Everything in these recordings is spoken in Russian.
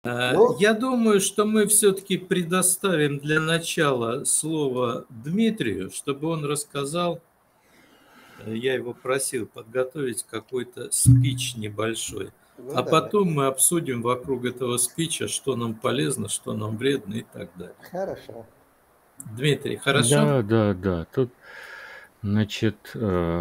Ну, Я думаю, что мы все-таки предоставим для начала слово Дмитрию, чтобы он рассказал. Я его просил подготовить какой-то спич небольшой. ну А давай. потом мы обсудим вокруг этого спича, что нам полезно, что нам вредно и так далее. Хорошо. Дмитрий, хорошо? Да, да, да. Тут, значит,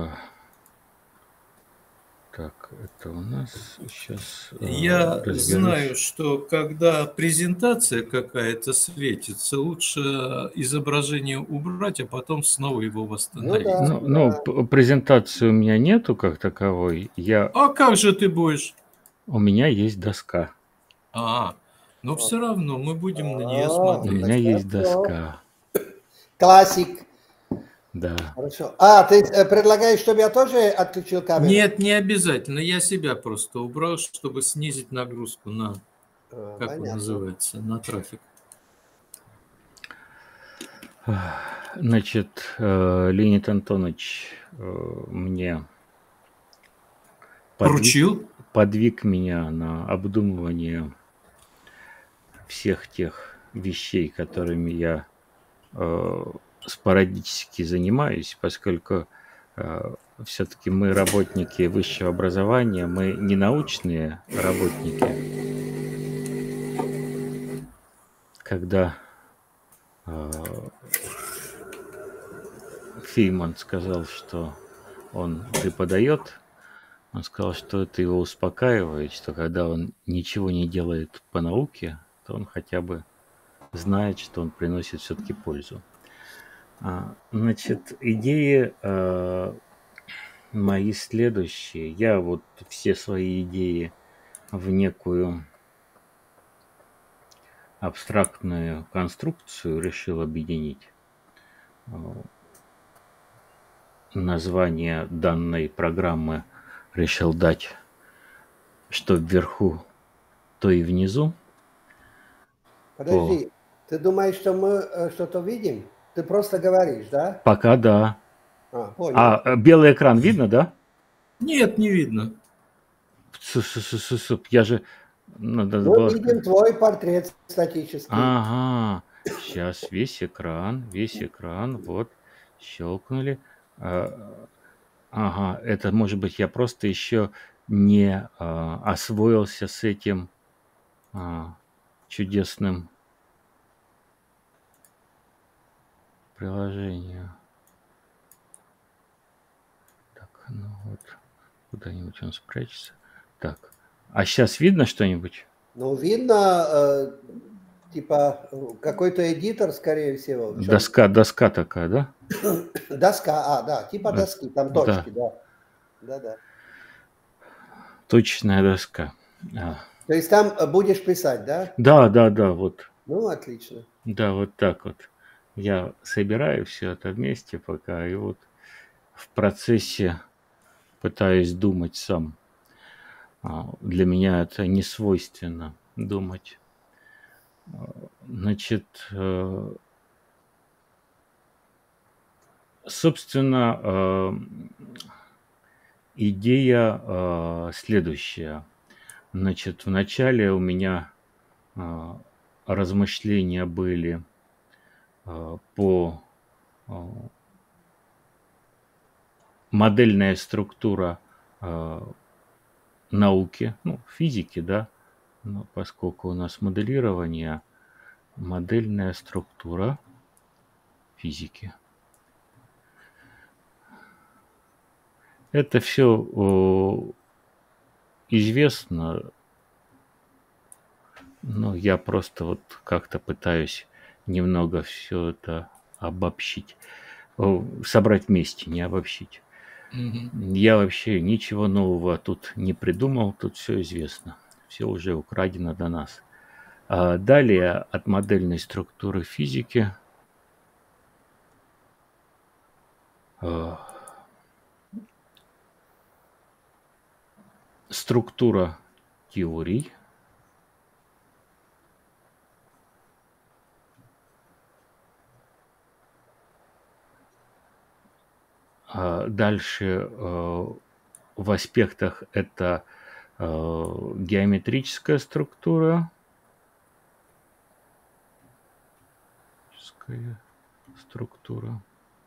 так, это у нас сейчас Я знаю, разберусь. что когда презентация какая-то светится, лучше изображение убрать, а потом снова его Ну восстановить. да, Ну, да. презентации у меня нету как таковой. А как же ты будешь? У меня есть доска. Но все равно мы будем на нее У Так меня смотреть. есть хорошо. доска. Классик. Да. Хорошо. Ты предлагаешь, чтобы я тоже отключил камеру? Нет, не обязательно. Я себя просто убрал, чтобы снизить нагрузку на, как он Понятно. называется, на трафик. Значит, Леонид Антонович мне Поручил? подвиг меня на обдумывание всех тех вещей, которыми я спорадически занимаюсь, поскольку все-таки мы работники высшего образования, мы не научные работники. Когда Фейман сказал, что он преподает, он сказал, что это его успокаивает, что когда он ничего не делает по науке, то он хотя бы знает, что он приносит все-таки пользу. Значит, идеи мои следующие. Я вот все свои идеи в некую абстрактную конструкцию решил объединить. Название данной программы решил дать, что вверху, то и внизу. Подожди, ты думаешь, что мы что-то видим? Ты просто говоришь, да? Пока да. Понял. Белый экран видно, да? Нет, не видно. Я же... Надо Мы было... видим твой портрет статический. Ага, сейчас весь экран, вот, щелкнули. Ага, это может быть я просто еще не освоился с этим чудесным приложением. Так, ну вот, куда-нибудь он спрячется. Так, а сейчас видно что-нибудь? Ну, видно, типа, какой-то эдитор, скорее всего. Доска такая, да? Доска, да, типа доски, там Да. точки, да. Да-да. Точная доска. То есть там будешь писать, да? Да, вот. Ну, отлично. Да, вот так вот. Я собираю все это вместе пока, и вот в процессе пытаюсь думать сам. Для меня это не свойственно думать. Значит, собственно, идея следующая. Значит, вначале у меня размышления были по модельная структура науки, ну, физики, да, но поскольку у нас моделирование, модельная структура физики. Это все известно, но я просто вот как-то пытаюсь немного все это обобщить, собрать вместе, не обобщить. Я вообще ничего нового тут не придумал, тут все известно, все уже украдено до нас. Далее от модельной структуры физики структура теорий. Дальше в аспектах это геометрическая структура физическая структура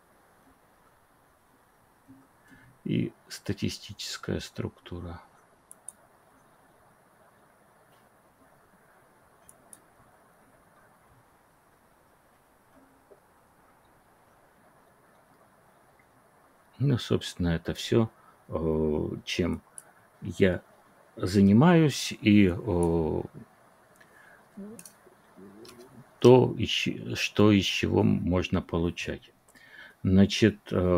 и статистическая структура. Ну, собственно, это все, чем я занимаюсь, и то, что из чего можно получать. Значит,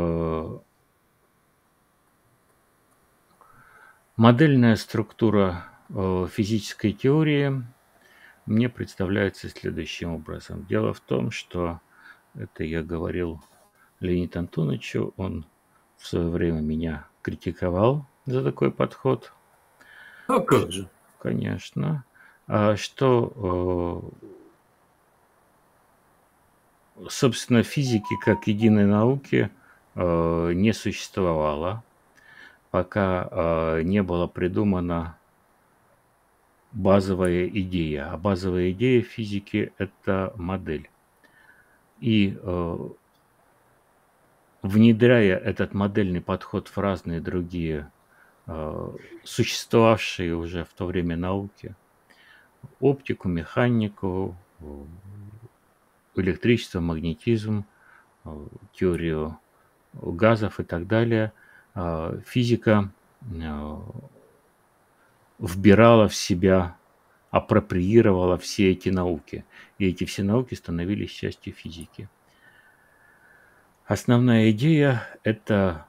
модельная структура физической теории мне представляется следующим образом. Дело в том, что это я говорил Леониду Антоновичу, он в свое время меня критиковал за такой подход. А как же? Конечно. Что, собственно, физики как единой науки не существовало, пока не была придумана базовая идея. А базовая идея физики – это модель. И внедряя этот модельный подход в разные другие существовавшие уже в то время науки, оптику, механику, электричество, магнетизм, теорию газов и так далее, физика вбирала в себя, апроприировала все эти науки. И эти все науки становились частью физики. Основная идея – это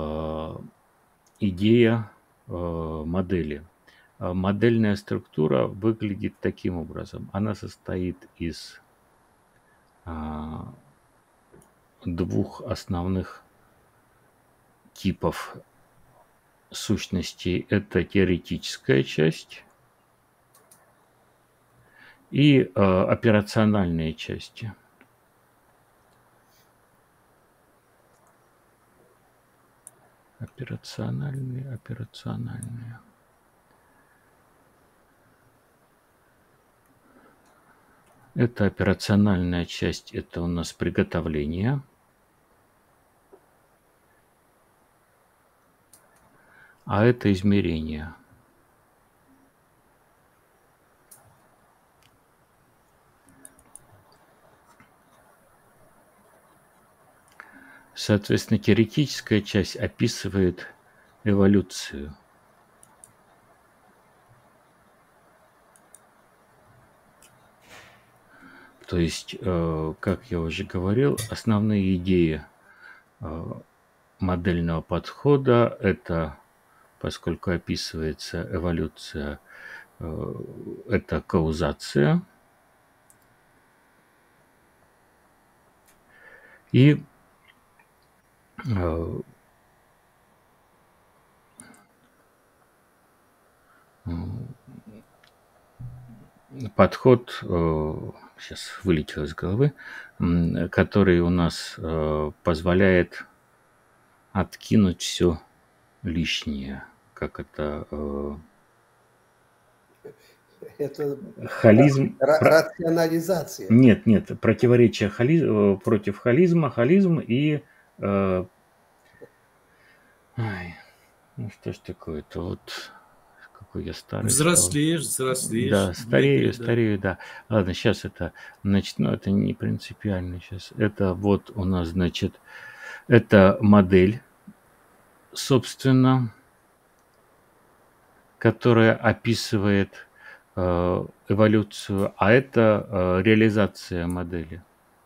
идея модели. Модельная структура выглядит таким образом. Она состоит из двух основных типов сущностей. Это теоретическая часть и операциональные части. Операциональные. Это операциональная часть, это у нас приготовление. А это измерение. Соответственно, теоретическая часть описывает эволюцию. То есть, как я уже говорил, основные идеи модельного подхода – это, поскольку описывается эволюция, это каузация и подход, сейчас вылетел из головы, который у нас позволяет откинуть все лишнее, как это... Это холизм... рационализация. Нет, противоречие против холизма, холизм и... Ой, ну что ж такое-то, вот какой я старый Взрослеешь, стал. Да, Дмитрий, старею, да. Ладно, сейчас это, значит, ну это не принципиально сейчас. Это вот у нас, значит, это модель, собственно, которая описывает эволюцию, а это реализация модели.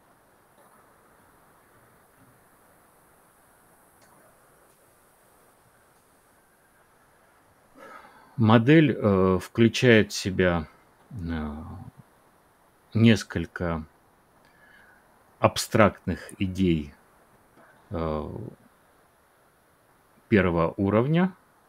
Модель включает в себя несколько абстрактных идей первого уровня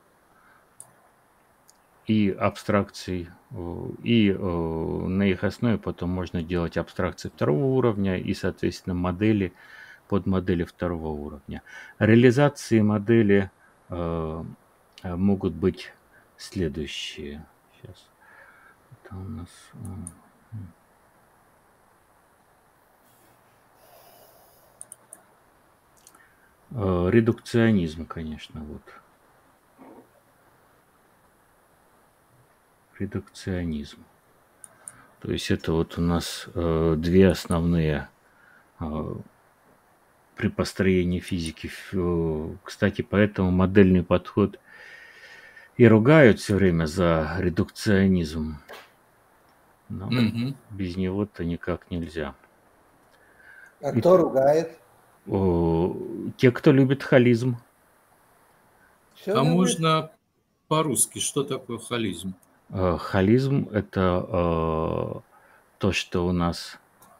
и абстракций, и на их основе потом можно делать абстракции второго уровня и, соответственно, модели, подмодели второго уровня. Реализации модели могут быть следующие. Сейчас. Это у нас... Редукционизм, конечно, вот. Редукционизм. То есть это вот у нас две основные при построении физики. Кстати, поэтому модельный подход и ругают все время за редукционизм. Но без него-то никак нельзя. А кто ругает? Те, кто любит холизм. А можно по-русски, что такое холизм? Холизм – это то, что у нас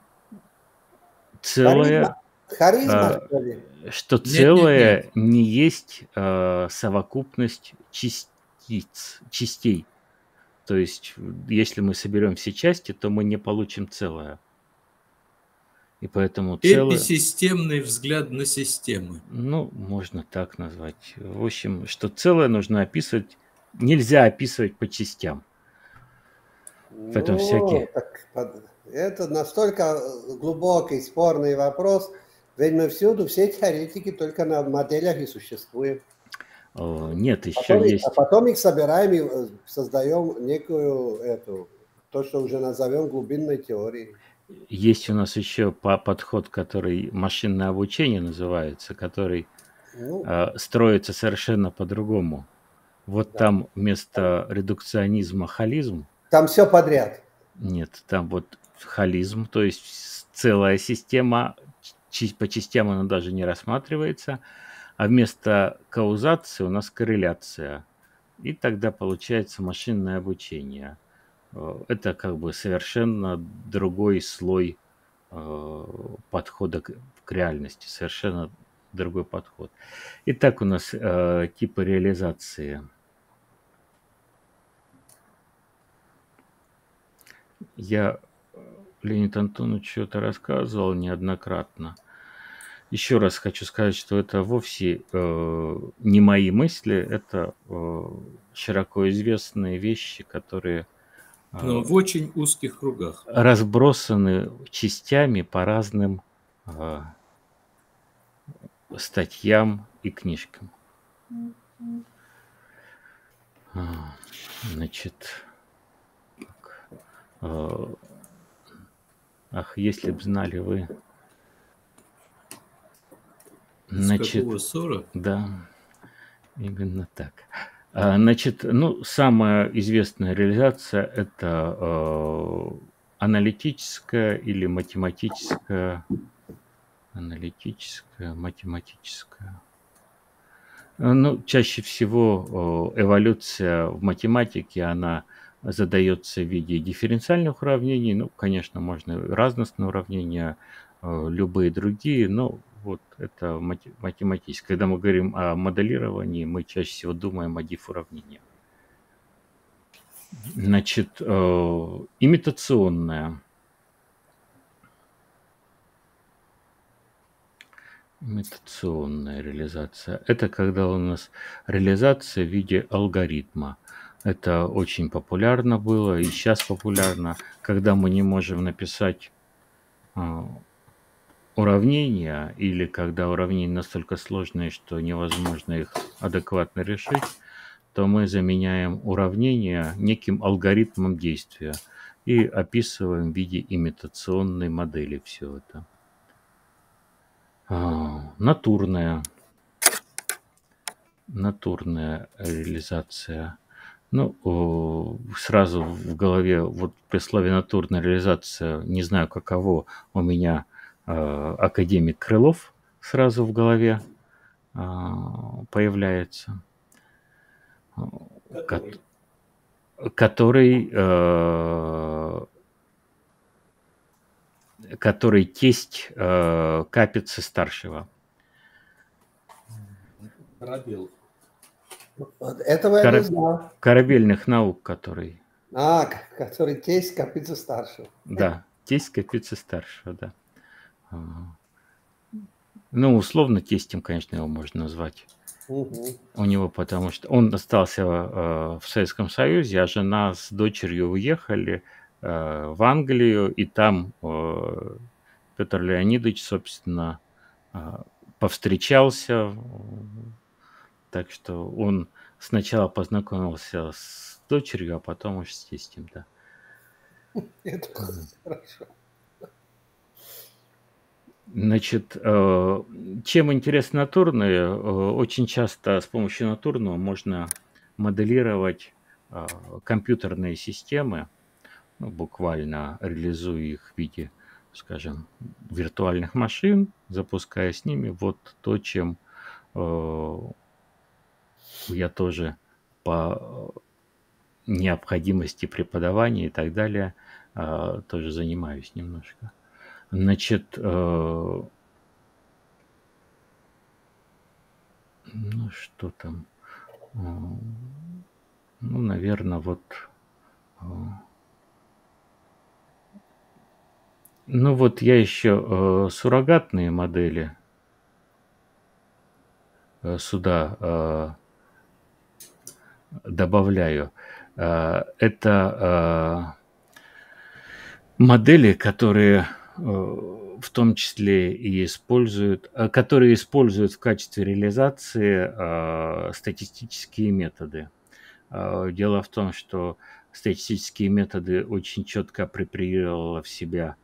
целое, Харизма, что ли? что целое не есть совокупность частей. То есть, если мы соберем все части, то мы не получим целое. И поэтому целое... Эписистемный взгляд на системы. Ну, можно так назвать. В общем, что целое нужно описывать, нельзя описывать по частям. Поэтому всякие... Это настолько глубокий, спорный вопрос, ведь мы всюду, все теоретики только на моделях и существуем. Нет, еще есть... А потом их собираем и создаем некую, то, что уже назовем глубинной теорией. Есть у нас еще подход, который машинное обучение называется, который строится совершенно по-другому. Вот да. Там вместо редукционизма холизм. Там все подряд. Нет, там вот холизм, то есть целая система, по частям она даже не рассматривается, а вместо каузации у нас корреляция. И тогда получается машинное обучение. Это как бы совершенно другой слой подхода к реальности, совершенно другой подход. Итак, у нас типы реализации. Я Леониду Антоновичу что-то рассказывал неоднократно. Еще раз хочу сказать, что это вовсе не мои мысли, это широко известные вещи, которые но в очень узких кругах разбросаны частями по разным статьям и книжкам. Значит, если б знали вы. Значит, какого ссора? Да, именно так. Значит, ну, самая известная реализация – это аналитическая или математическая. Математическая. Ну, чаще всего эволюция в математике, она задается в виде дифференциальных уравнений. Ну, конечно, можно разностные уравнения, любые другие, но вот это математическое. Когда мы говорим о моделировании, мы чаще всего думаем о диффуравнениях. Значит, имитационная. Имитационная реализация. Это когда у нас реализация в виде алгоритма. Это очень популярно было и сейчас популярно, когда мы не можем написать уравнения или когда уравнения настолько сложные, что невозможно их адекватно решить, то мы заменяем уравнение неким алгоритмом действия и описываем в виде имитационной модели все это. Натурная реализация. Ну, сразу в голове, вот при слове натурная реализация, не знаю каково, у меня академик Крылов сразу в голове появляется. Который тесть Капицы старшего. Этого я не знал. Корабельных наук, который. Который тесть Капицы старшего. Да, тесть Капицы старшего, да. Ну, условно тестем, конечно, его можно назвать. У него, потому что он остался в Советском Союзе, а жена с дочерью уехали в Англию, и там Петр Леонидович, собственно, повстречался, так что он сначала познакомился с дочерью, а потом уж с тестем, да. Это хорошо. Значит, чем интересны натурные? Очень часто с помощью натурного можно моделировать компьютерные системы, ну, буквально реализуя их в виде, скажем, виртуальных машин, запуская с ними вот то, чем я тоже по необходимости преподавания и так далее тоже занимаюсь немножко. Значит, ну что там? Ну, наверное, вот... Ну вот я еще суррогатные модели сюда добавляю. Это модели, которые в том числе и используют, которые используют в качестве реализации статистические методы. Дело в том, что статистические методы очень четко апроприировало в себя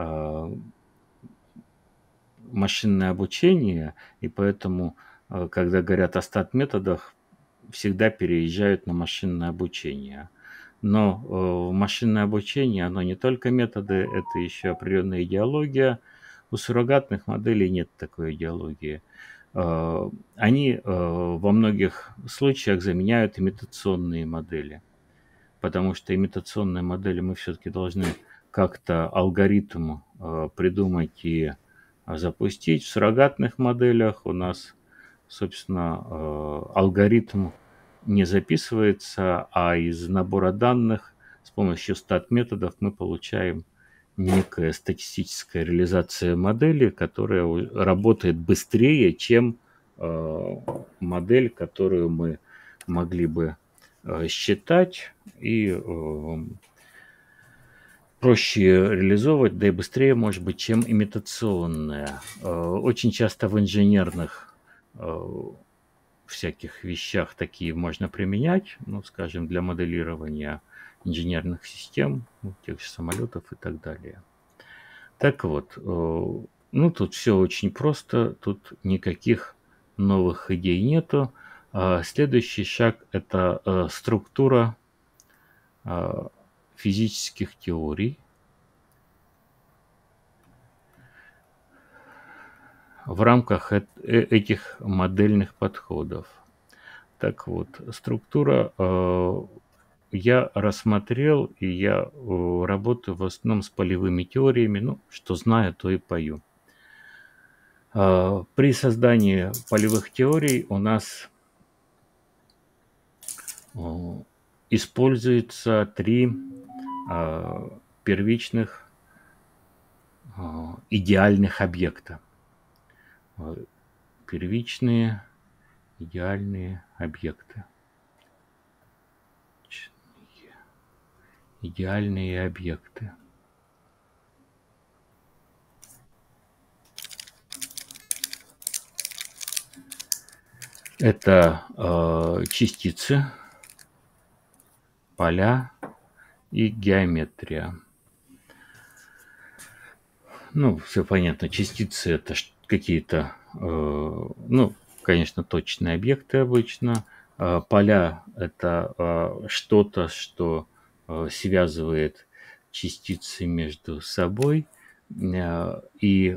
машинное обучение, и поэтому, когда говорят о стат-методах, всегда переезжают на машинное обучение. Но машинное обучение, оно не только методы, это еще определенная идеология. У суррогатных моделей нет такой идеологии. Они во многих случаях заменяют имитационные модели, потому что имитационные модели мы все-таки должны как-то алгоритм придумать и запустить. В суррогатных моделях у нас, собственно, алгоритм не записывается, а из набора данных с помощью стат-методов мы получаем некая статистическая реализация модели, которая работает быстрее, чем модель, которую мы могли бы считать и проще реализовывать, да и быстрее, может быть, чем имитационная. Очень часто в инженерных всяких вещах такие можно применять, ну, скажем, для моделирования инженерных систем, тех же самолетов и так далее. Так вот, ну, тут все очень просто, тут никаких новых идей нету. Следующий шаг – это структура физических теорий в рамках этих модельных подходов. Так вот, структура я рассмотрел, и я работаю в основном с полевыми теориями, ну, что знаю, то и пою. При создании полевых теорий у нас используется 3 первичных идеальных объекта. Первичные идеальные объекты. Идеальные объекты. Это частицы, поля и геометрия. Ну, все понятно. Частицы – это какие-то, ну, конечно, точные объекты обычно. Поля – это что-то, что связывает частицы между собой. И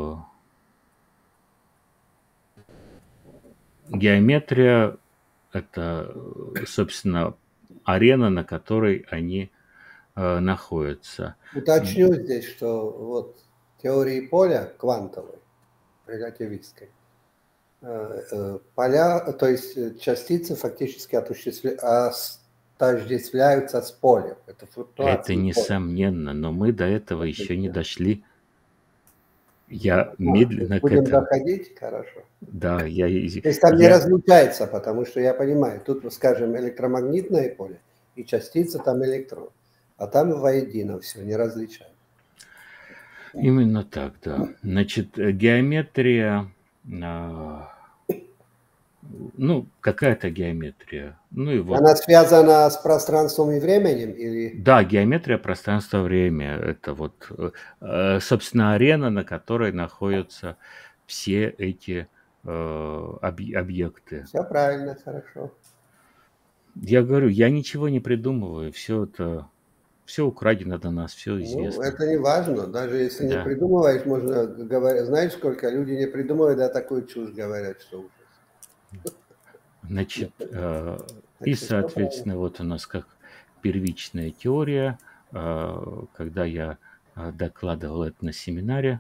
геометрия – это, собственно, арена, на которой они находятся. Уточню здесь, что вот теории поля квантовой, релятивистской, поля, то есть частицы фактически отождествляются с полем. Это флуктуация. Это несомненно, но мы до этого еще не дошли. Я Ну, медленно к будем этому. доходить, хорошо. Да, То есть там не различается, потому что я понимаю, тут, скажем, электромагнитное поле и частица, там электрон, а там воедино все, не различается. Именно так, да. Значит, геометрия ну, какая-то геометрия. Ну и вот. Она связана с пространством и временем? Или... Да, геометрия пространства-время. Это вот, собственно, арена, на которой находятся все эти объекты. Все правильно, хорошо. Я говорю, я ничего не придумываю. Все это, все украдено до нас, все Ну, известно. это не важно. Даже если не Да. придумываешь, можно говорить. Знаешь, сколько люди не придумывают, а такую чушь говорят, что ужас. Значит, и, Так что всё соответственно, правильно. вот у нас как первичная теория, когда я докладывал это на семинаре,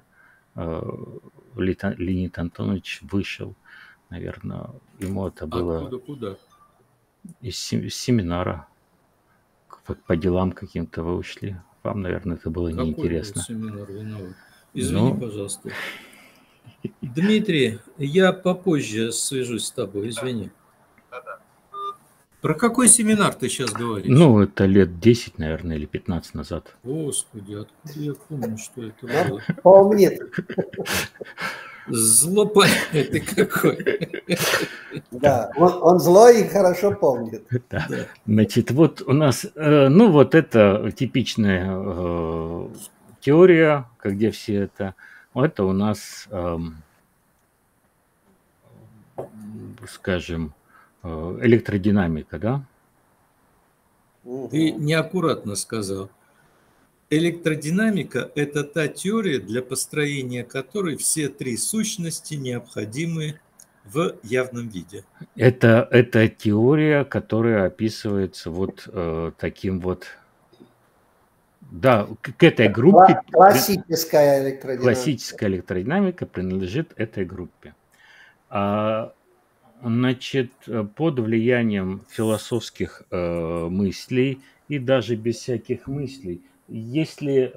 Леонид Антонович вышел, наверное, ему это было Откуда, куда? из семинара. По делам каким-то вы ушли. Вам, наверное, это было Какой был неинтересно. семинар, виноват? Извини, Ну, пожалуйста. Дмитрий, я попозже свяжусь с тобой, извини. Про какой семинар ты сейчас говоришь? ну, это лет 10, наверное, или 15 назад. Господи, откуда я помню, что это Ну, было? помнит. Злопонятный какой. Да, он злой и хорошо помнит. Да. Да. Значит, вот у нас, ну, вот это типичная теория, где все это. Это у нас, скажем, электродинамика, да? Ты Мгм. неаккуратно сказал. Электродинамика – это та теория, для построения которой все три сущности необходимы в явном виде. Это теория, которая описывается вот таким вот. Да, к этой группе Классическая электродинамика. классическая электродинамика принадлежит этой группе. Значит, под влиянием философских мыслей и даже без всяких мыслей, если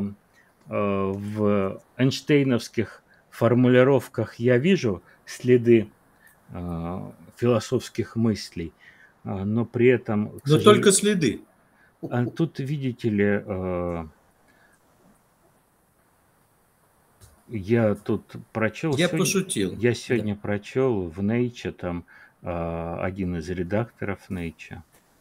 в эйнштейновских формулировках я вижу следы философских мыслей, но при этом, к Но сожалению, только следы. тут, видите ли, я тут прочел. Я пошутил. Я сегодня прочел в Nature, там один из редакторов Nature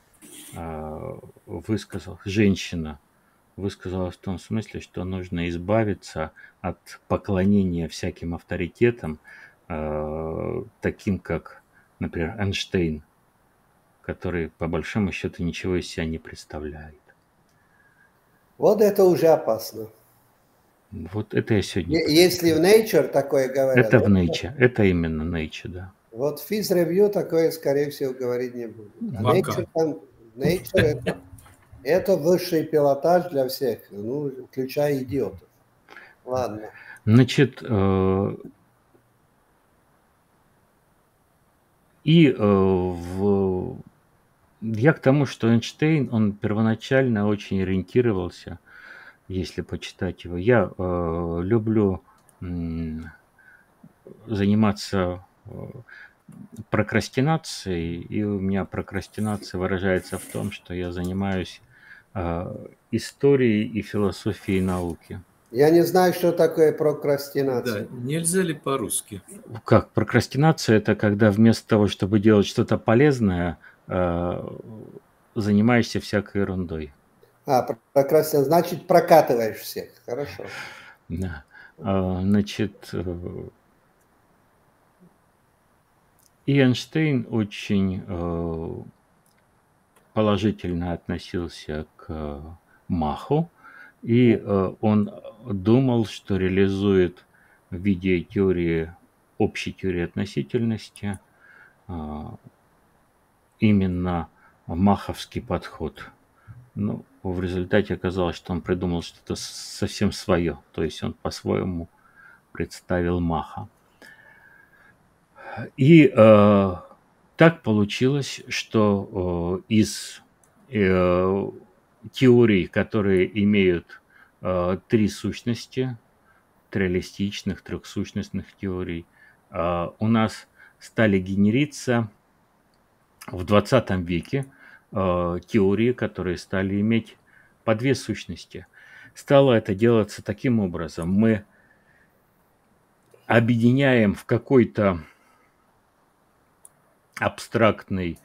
женщина высказалась в том смысле, что нужно избавиться от поклонения всяким авторитетам, таким как, например, Эйнштейн, который по большому счету ничего из себя не представляет. Вот это уже опасно. Вот это я сегодня Если в Nature такое говорят. Это в Nature, это именно Nature, да. Вот в физ-ревью такое, скорее всего, говорить не будут. А Пока. Nature это высший пилотаж для всех, ну, включая идиотов. Ладно. Значит, я к тому, что Эйнштейн, он первоначально очень ориентировался, если почитать его. Я люблю заниматься прокрастинацией, и у меня прокрастинация выражается в том, что я занимаюсь историей и философией науки. Я не знаю, что такое прокрастинация. Да, нельзя ли по-русски? Как прокрастинация – это когда вместо того, чтобы делать что-то полезное, занимаешься всякой ерундой. Прокрастинация, значит, прокатываешь всех. Хорошо. Да. Значит, и Эйнштейн очень положительно относился к Маху, и он думал, что реализует в виде теории, общей теории относительности именно маховский подход. Но в результате оказалось, что он придумал что-то совсем свое, то есть он по-своему представил Маха. И так получилось, что из теорий, которые имеют три сущности, триалистичных, трехсущностных теорий, у нас стали генериться в 20 веке теории, которые стали иметь по две сущности. Стало это делаться таким образом. Мы объединяем в какой-то абстрактный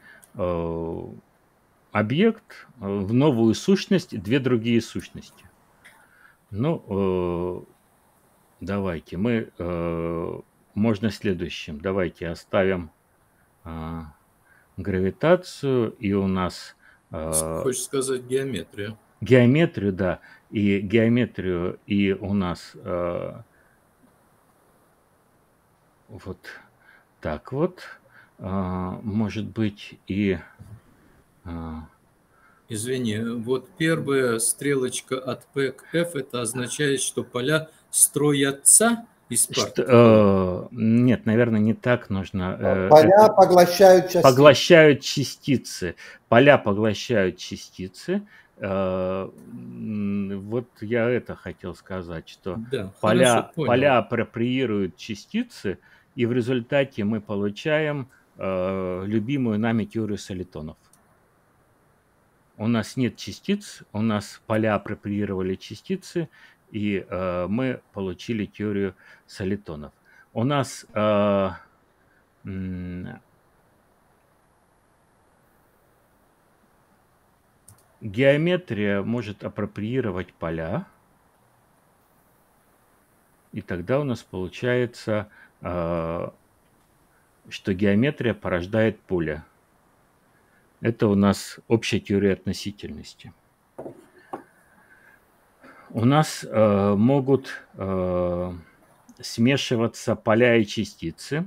объект, в новую сущность, две другие сущности. Ну, давайте мы, можно следующим. Давайте оставим гравитацию, и у нас... Хочешь сказать геометрию? Геометрию, да. И геометрию, и у нас вот так вот. Может быть, и... Извини, вот первая стрелочка от P к F, это означает, что поля строятся из партикул? Нет, наверное, не так нужно. Поля поглощают частицы. Поглощают частицы. Поля поглощают частицы. Вот я это хотел сказать, что Да, поля поля апроприируют частицы, и в результате мы получаем любимую нами теорию солитонов. У нас нет частиц, у нас поля апроприировали частицы, и мы получили теорию солитонов. У нас геометрия может апроприировать поля, и тогда у нас получается, что геометрия порождает поле. Это у нас общая теория относительности. У нас могут смешиваться поля и частицы.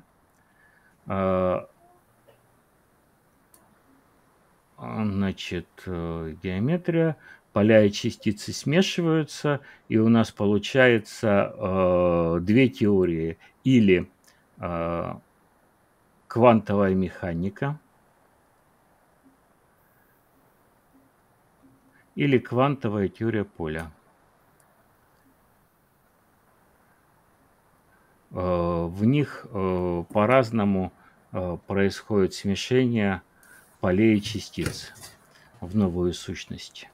Значит, геометрия, поля и частицы смешиваются, и у нас получается две теории. Или квантовая механика, или квантовая теория поля. В них по-разному происходит смешение полей и частиц в новую сущность.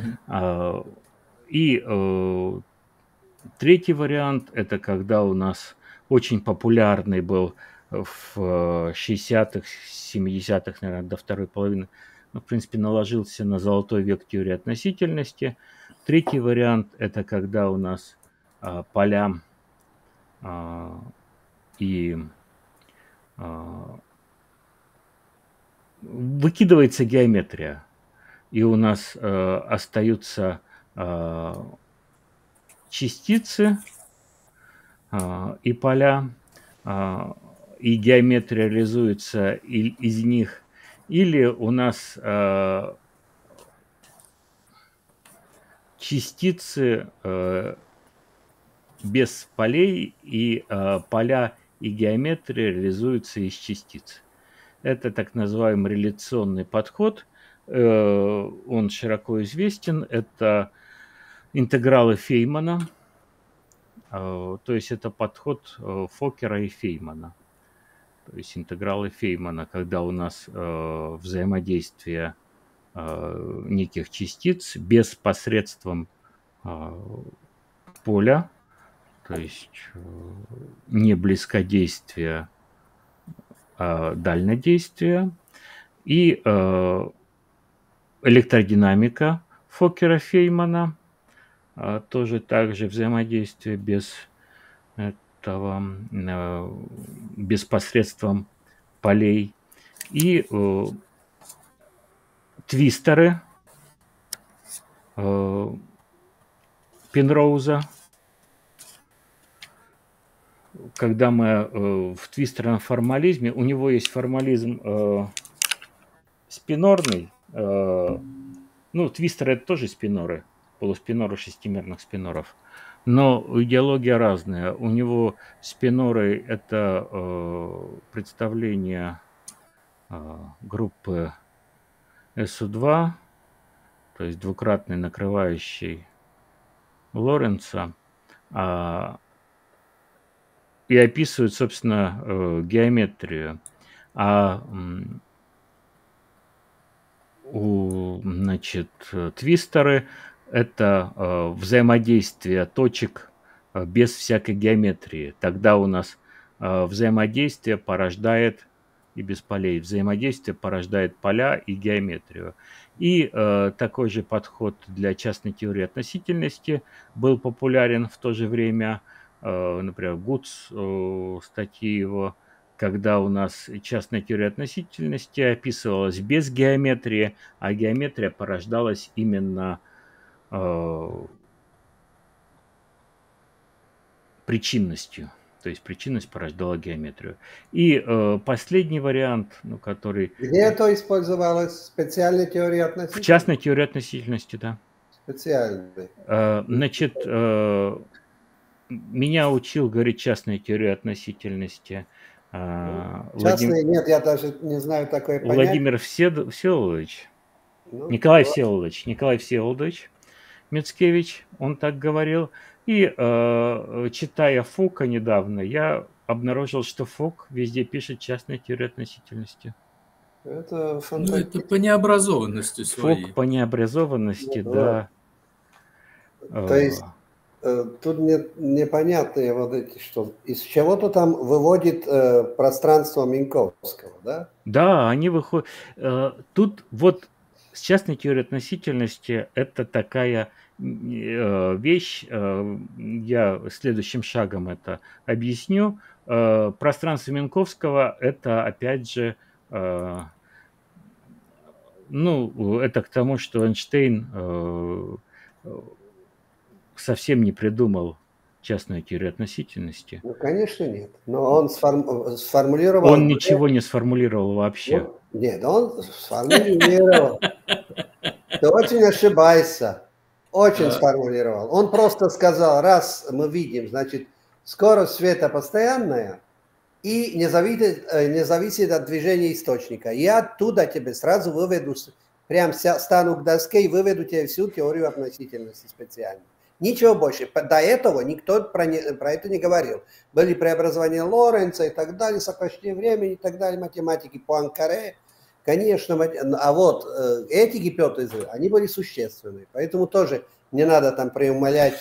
И третий вариант – это когда у нас очень популярный был в 60-х, 70-х, наверное, до второй половины, в принципе, наложился на золотой век теории относительности. Третий вариант – это когда у нас поля и выкидывается геометрия, и у нас остаются частицы и поля, и геометрия реализуется из них, или у нас частицы без полей, и поля и геометрия реализуются из частиц. Это так называемый реляционный подход. Он широко известен. Это интегралы Феймана. То есть это подход Фокера и Феймана. То есть интегралы Феймана, когда у нас взаимодействие неких частиц без посредством поля, то есть не близкодействие, а дальнодействие, и электродинамика Фокера-Феймана, тоже также взаимодействие без этого, без посредством полей, и твистеры Пенроуза. Когда мы в твистерном формализме, у него есть формализм спинорный. Ну, твистеры это тоже спиноры, полуспиноры шестимерных спиноров. Но идеология разная. У него спиноры – это представление группы SU2, то есть двукратный накрывающий Лоренца, и описывают, собственно, геометрию. Значит, твистеры – это взаимодействие точек без всякой геометрии. Тогда у нас взаимодействие порождает, и без полей, взаимодействие порождает поля и геометрию. И такой же подход для частной теории относительности был популярен в то же время. Например, Гудс, статьи его, когда у нас частная теория относительности описывалась без геометрии, а геометрия порождалась именно причинностью. То есть причинность порождала геометрию. И последний вариант, ну, который... Где это использовалось? Специальной теории относительности? В частной теории относительности, да. Специальной. Значит, меня учил, говорит, частная теория относительности. Частные, нет, я даже не знаю такое понятие. Владимир Всеволодович. Николай Всеволодович Мицкевич, он так говорил. И читая Фука недавно, я обнаружил, что Фук везде пишет частная теория относительности. Это ну, это по необразованности своей. Фук по необразованности, Ну, да. То есть тут непонятные вот эти, что из чего-то там выводит пространство Минковского, да? Да, они выходят. Тут вот с частной теорией относительности это такая вещь, я следующим шагом это объясню. Пространство Минковского это опять же, ну, это к тому, что Эйнштейн совсем не придумал частную теорию относительности. Ну, конечно, нет. Но он сформулировал... Он ничего не сформулировал вообще. Ну, нет, он сформулировал. Ты очень ошибаешься. Очень сформулировал. Он просто сказал, раз мы видим, значит, скорость света постоянная и не зависит от движения источника. Я оттуда тебе сразу выведу, прям стану к доске и выведу тебе всю теорию относительности специально. Ничего больше. До этого никто про это не говорил. Были преобразования Лоренца и так далее, сокращение времени и так далее, математики Пуанкаре. Конечно, а вот эти гипотезы, они были существенные. Поэтому тоже не надо там преумолять,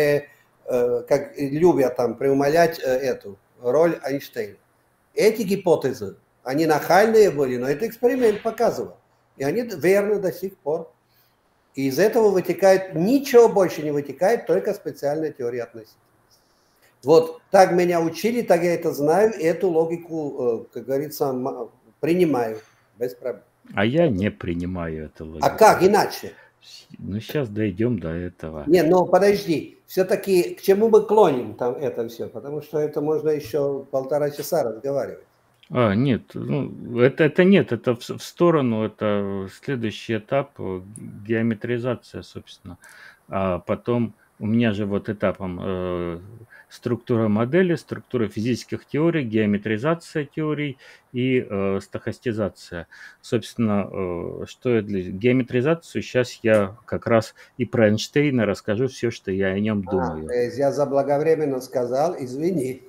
как любят там преумолять эту роль Эйнштейна. Эти гипотезы, они нахальные были, но это эксперимент показывал. И они верны до сих пор. И из этого вытекает, ничего больше не вытекает, только специальная теория относительности. Вот так меня учили, так я это знаю, и эту логику, как говорится, принимаю без проблем. А я не принимаю эту логику. А как иначе? Ну, сейчас дойдем до этого. Не, ну подожди, все-таки к чему мы клоним там это все? Потому что это можно еще 1,5 часа разговаривать. Нет, ну, это нет, это в сторону, это следующий этап, геометризация, собственно. А потом у меня же вот этапом структура модели, структура физических теорий, геометризация теорий и стохастизация. Собственно, что я для геометризацию, сейчас я как раз и про Эйнштейна расскажу все, что я о нем думаю. То есть я заблаговременно сказал, извини.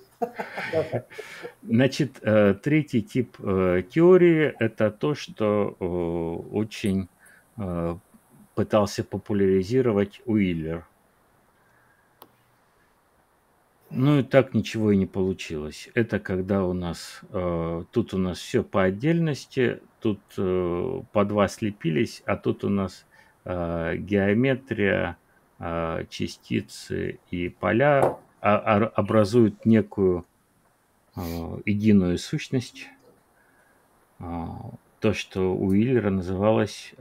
Значит, третий тип теории – это то, что очень пытался популяризировать Уиллер. Ну и так ничего и не получилось. Это когда у нас, тут у нас все по отдельности, тут по два слепились, а тут у нас геометрия, частицы и поля образуют некую единую сущность, то, что у Уиллера называлось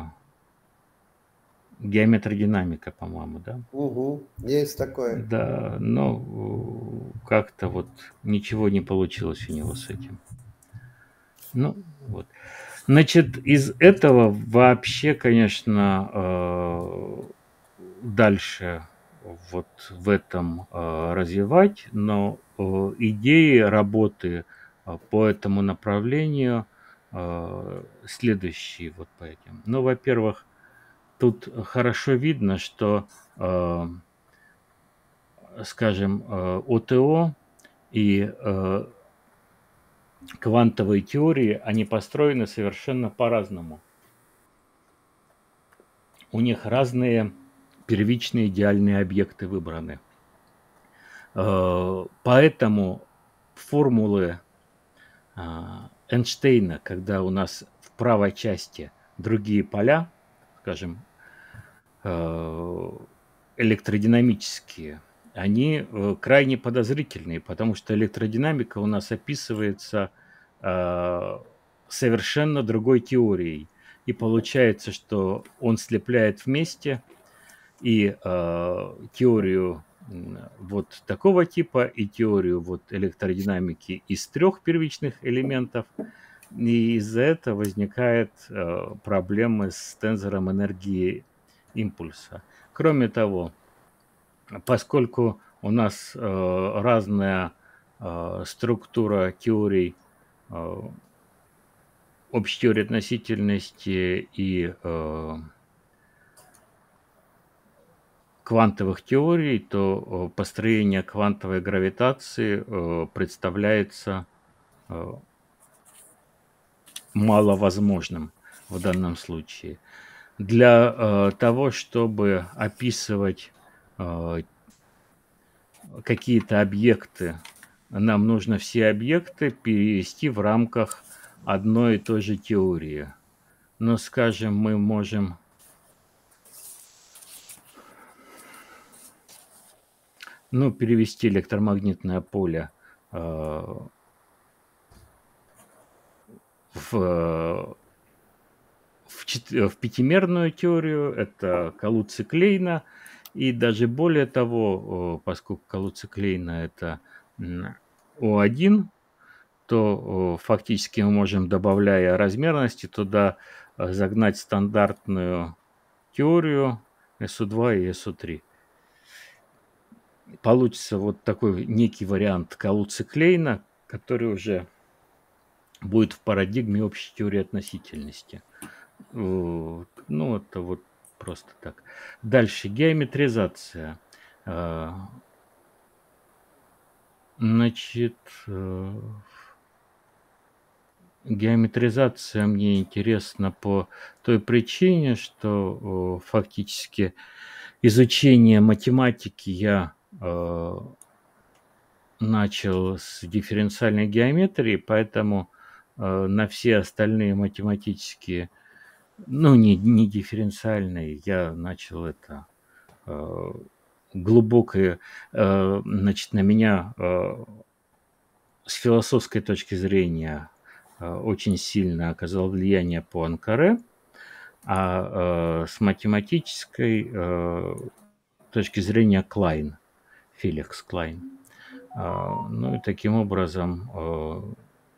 геометродинамика, по-моему, да? Угу, есть такое. Да, но как-то вот ничего не получилось у него с этим. Ну, вот. Значит, из этого вообще, конечно, дальше вот в этом развивать, но идеи работы по этому направлению следующие вот по этим. Ну, во-первых, тут хорошо видно, что, скажем, ОТО и квантовые теории, они построены совершенно по-разному. У них разные первичные идеальные объекты выбраны. Поэтому формулы Эйнштейна, когда у нас в правой части другие поля, скажем, электродинамические, они крайне подозрительные, потому что электродинамика у нас описывается совершенно другой теорией. И получается, что он слепляет вместе и теорию вот такого типа, и теорию вот электродинамики из 3 первичных элементов. И из-за этого возникает проблемы с тензором энергии импульса. Кроме того, поскольку у нас разная структура теорий, общей теории относительности и квантовых теорий, то построение квантовой гравитации представляется маловозможным в данном случае. Для того, чтобы описывать какие-то объекты, нам нужно все объекты перевести в рамках одной и той же теории. Но, скажем, мы можем перевести электромагнитное поле в пятимерную теорию, это Калуци-Клейна, и даже более того, поскольку Калуци-Клейна это О1, то фактически мы можем, добавляя размерности, туда загнать стандартную теорию СУ2 и СУ3. Получится вот такой некий вариант Калуци-Клейна, который уже будет в парадигме общей теории относительности. Это вот просто так. Дальше геометризация. Значит, геометризация мне интересна по той причине, что фактически изучение математики я начал с дифференциальной геометрии, поэтому на все остальные математические, не дифференциальные, я начал это глубокое, значит, на меня с философской точки зрения очень сильно оказало влияние Пуанкаре, а с математической точки зрения Клайн, Феликс Клайн. И таким образом,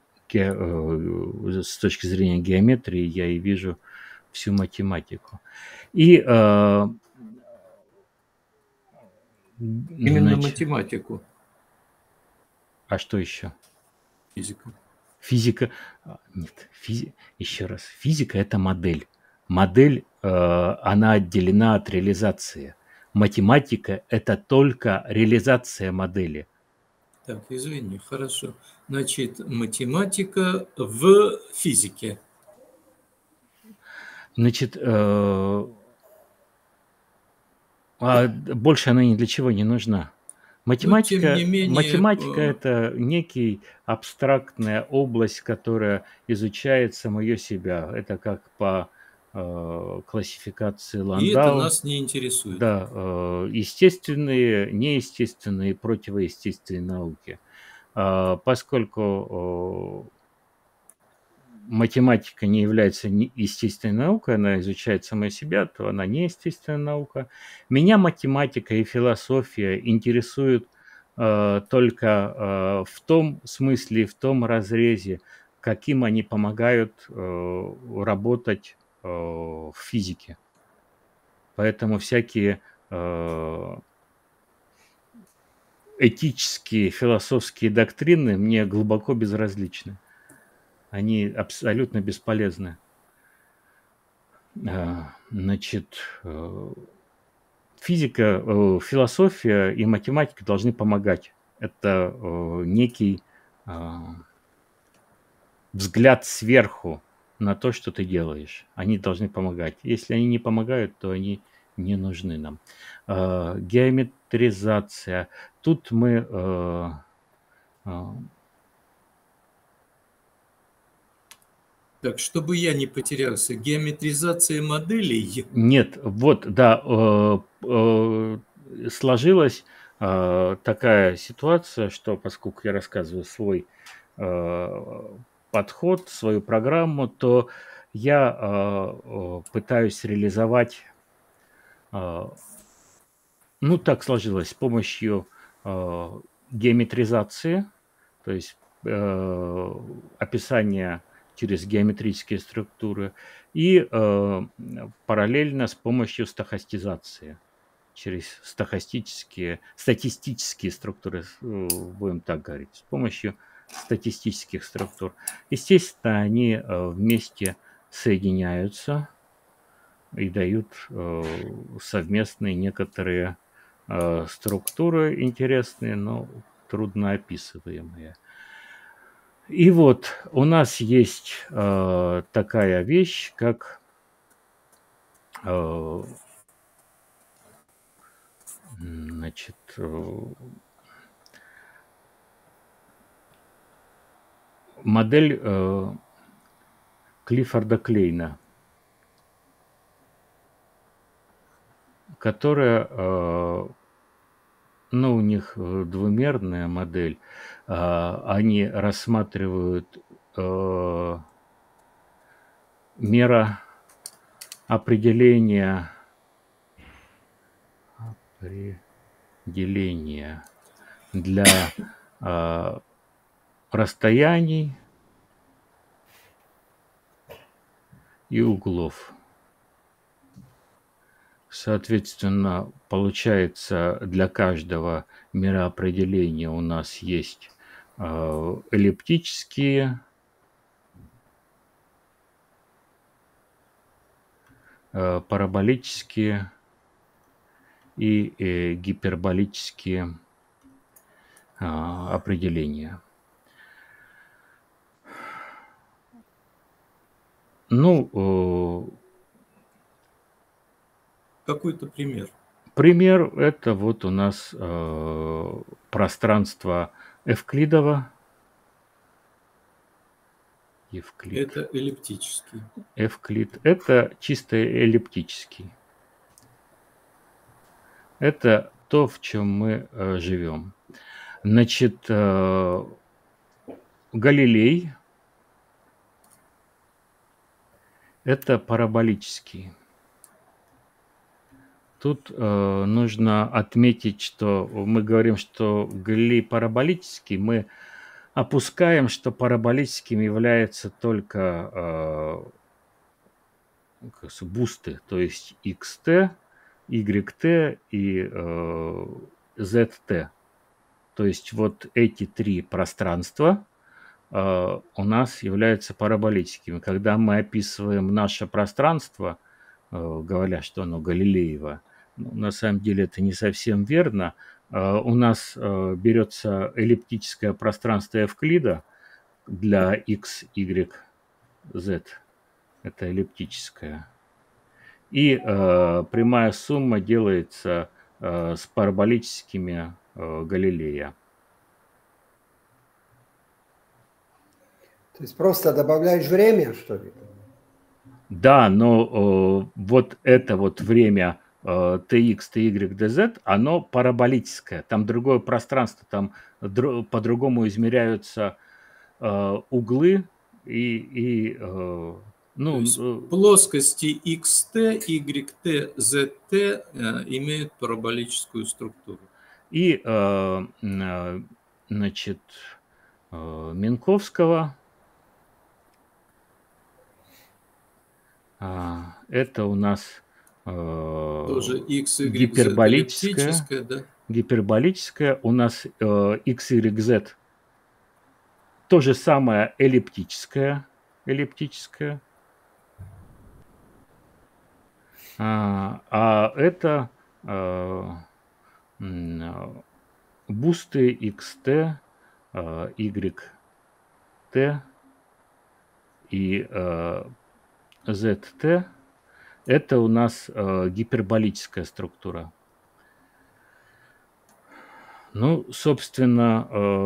с точки зрения геометрии, я и вижу всю математику. И именно математику. А что еще? Физика. Физика. Нет, еще раз. Физика – это модель. Модель, она отделена от реализации. Математика – это только реализация модели. Так, извини, хорошо. Значит, математика в физике. Значит, больше она ни для чего не нужна. Математика, тем не менее, математика – это некий абстрактная область, которая изучает самое себя. Это как по классификации Ландау. И это нас не интересует. Да, естественные, неестественные, противоестественные науки. Поскольку математика не является естественной наукой, она изучает самой себя, то она не естественная наука. Меня математика и философия интересуют только в том смысле, в том разрезе, каким они помогают работать в физике. Поэтому всякие этические, философские доктрины мне глубоко безразличны. Они абсолютно бесполезны. Значит, физика, философия и математика должны помогать. Это некий взгляд сверху на то, что ты делаешь. Они должны помогать. Если они не помогают, то они не нужны нам. Геометризация. Тут мы Так, чтобы я не потерялся, геометризация моделей. Нет, вот, да, сложилась такая ситуация, что поскольку я рассказываю свой подход, свою программу, то я пытаюсь реализовать, ну, так сложилось, с помощью геометризации, то есть описания через геометрические структуры, и параллельно с помощью стохастизации, через статистические структуры, будем так говорить, с помощью статистических структур. Естественно, они вместе соединяются и дают совместные некоторые структуры интересные, но трудно описываемые. И вот у нас есть такая вещь, как значит, модель Клиффорда Клейна, которая, ну, у них двумерная модель, они рассматривают мера определения для расстояний и углов. Соответственно, получается, для каждого мироопределения у нас есть эллиптические, параболические и гиперболические определения. Ну, Какой-то пример. Пример – это вот у нас пространство Эвклидово. Это эллиптический. Эвклид – это чисто эллиптический. Это то, в чем мы живем. Значит, Галилей – это параболический. Тут нужно отметить, что мы говорим, что Галилей параболический, мы опускаем, что параболическим является только бусты, то есть xt, yt и zt. То есть вот эти три пространства у нас являются параболическими. Когда мы описываем наше пространство, говоря, что оно галилеево, на самом деле это не совсем верно. У нас берется эллиптическое пространство Эвклида для x, y, z. Это эллиптическое. И прямая сумма делается с параболическими Галилея. То есть просто добавляешь время, что ли? Да, но вот это вот время tx, ty, dz, оно параболическое. Там другое пространство, там по-другому измеряются углы и То есть плоскости xt, yt, zt имеют параболическую структуру. И, значит, Минковского это у нас Тоже x, y, гиперболическое. эллиптическое, да? Гиперболическое у нас x, y, z. То же самое эллиптическое. А это бусты xt, yt и zt. это у нас гиперболическая структура. Ну, собственно,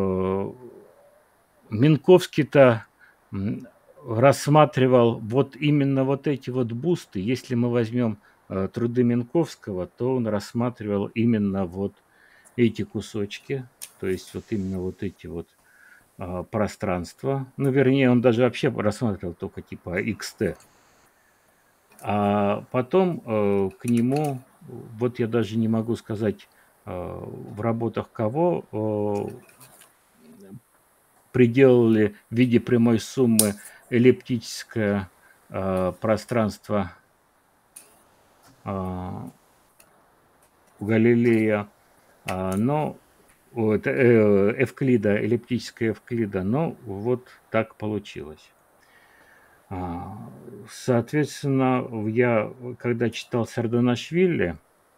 Минковский-то рассматривал вот именно вот эти вот бусты. Если мы возьмем труды Минковского, то он рассматривал именно вот эти кусочки, то есть вот именно вот эти вот пространства. Ну, вернее, он даже вообще рассматривал только типа XT. А потом к нему, вот я даже не могу сказать, в работах кого приделали в виде прямой суммы эллиптическое пространство Галилея, но вот, Эвклида, эллиптическая Эвклида, но вот так получилось. Соответственно, я, когда читал Сардонашвили,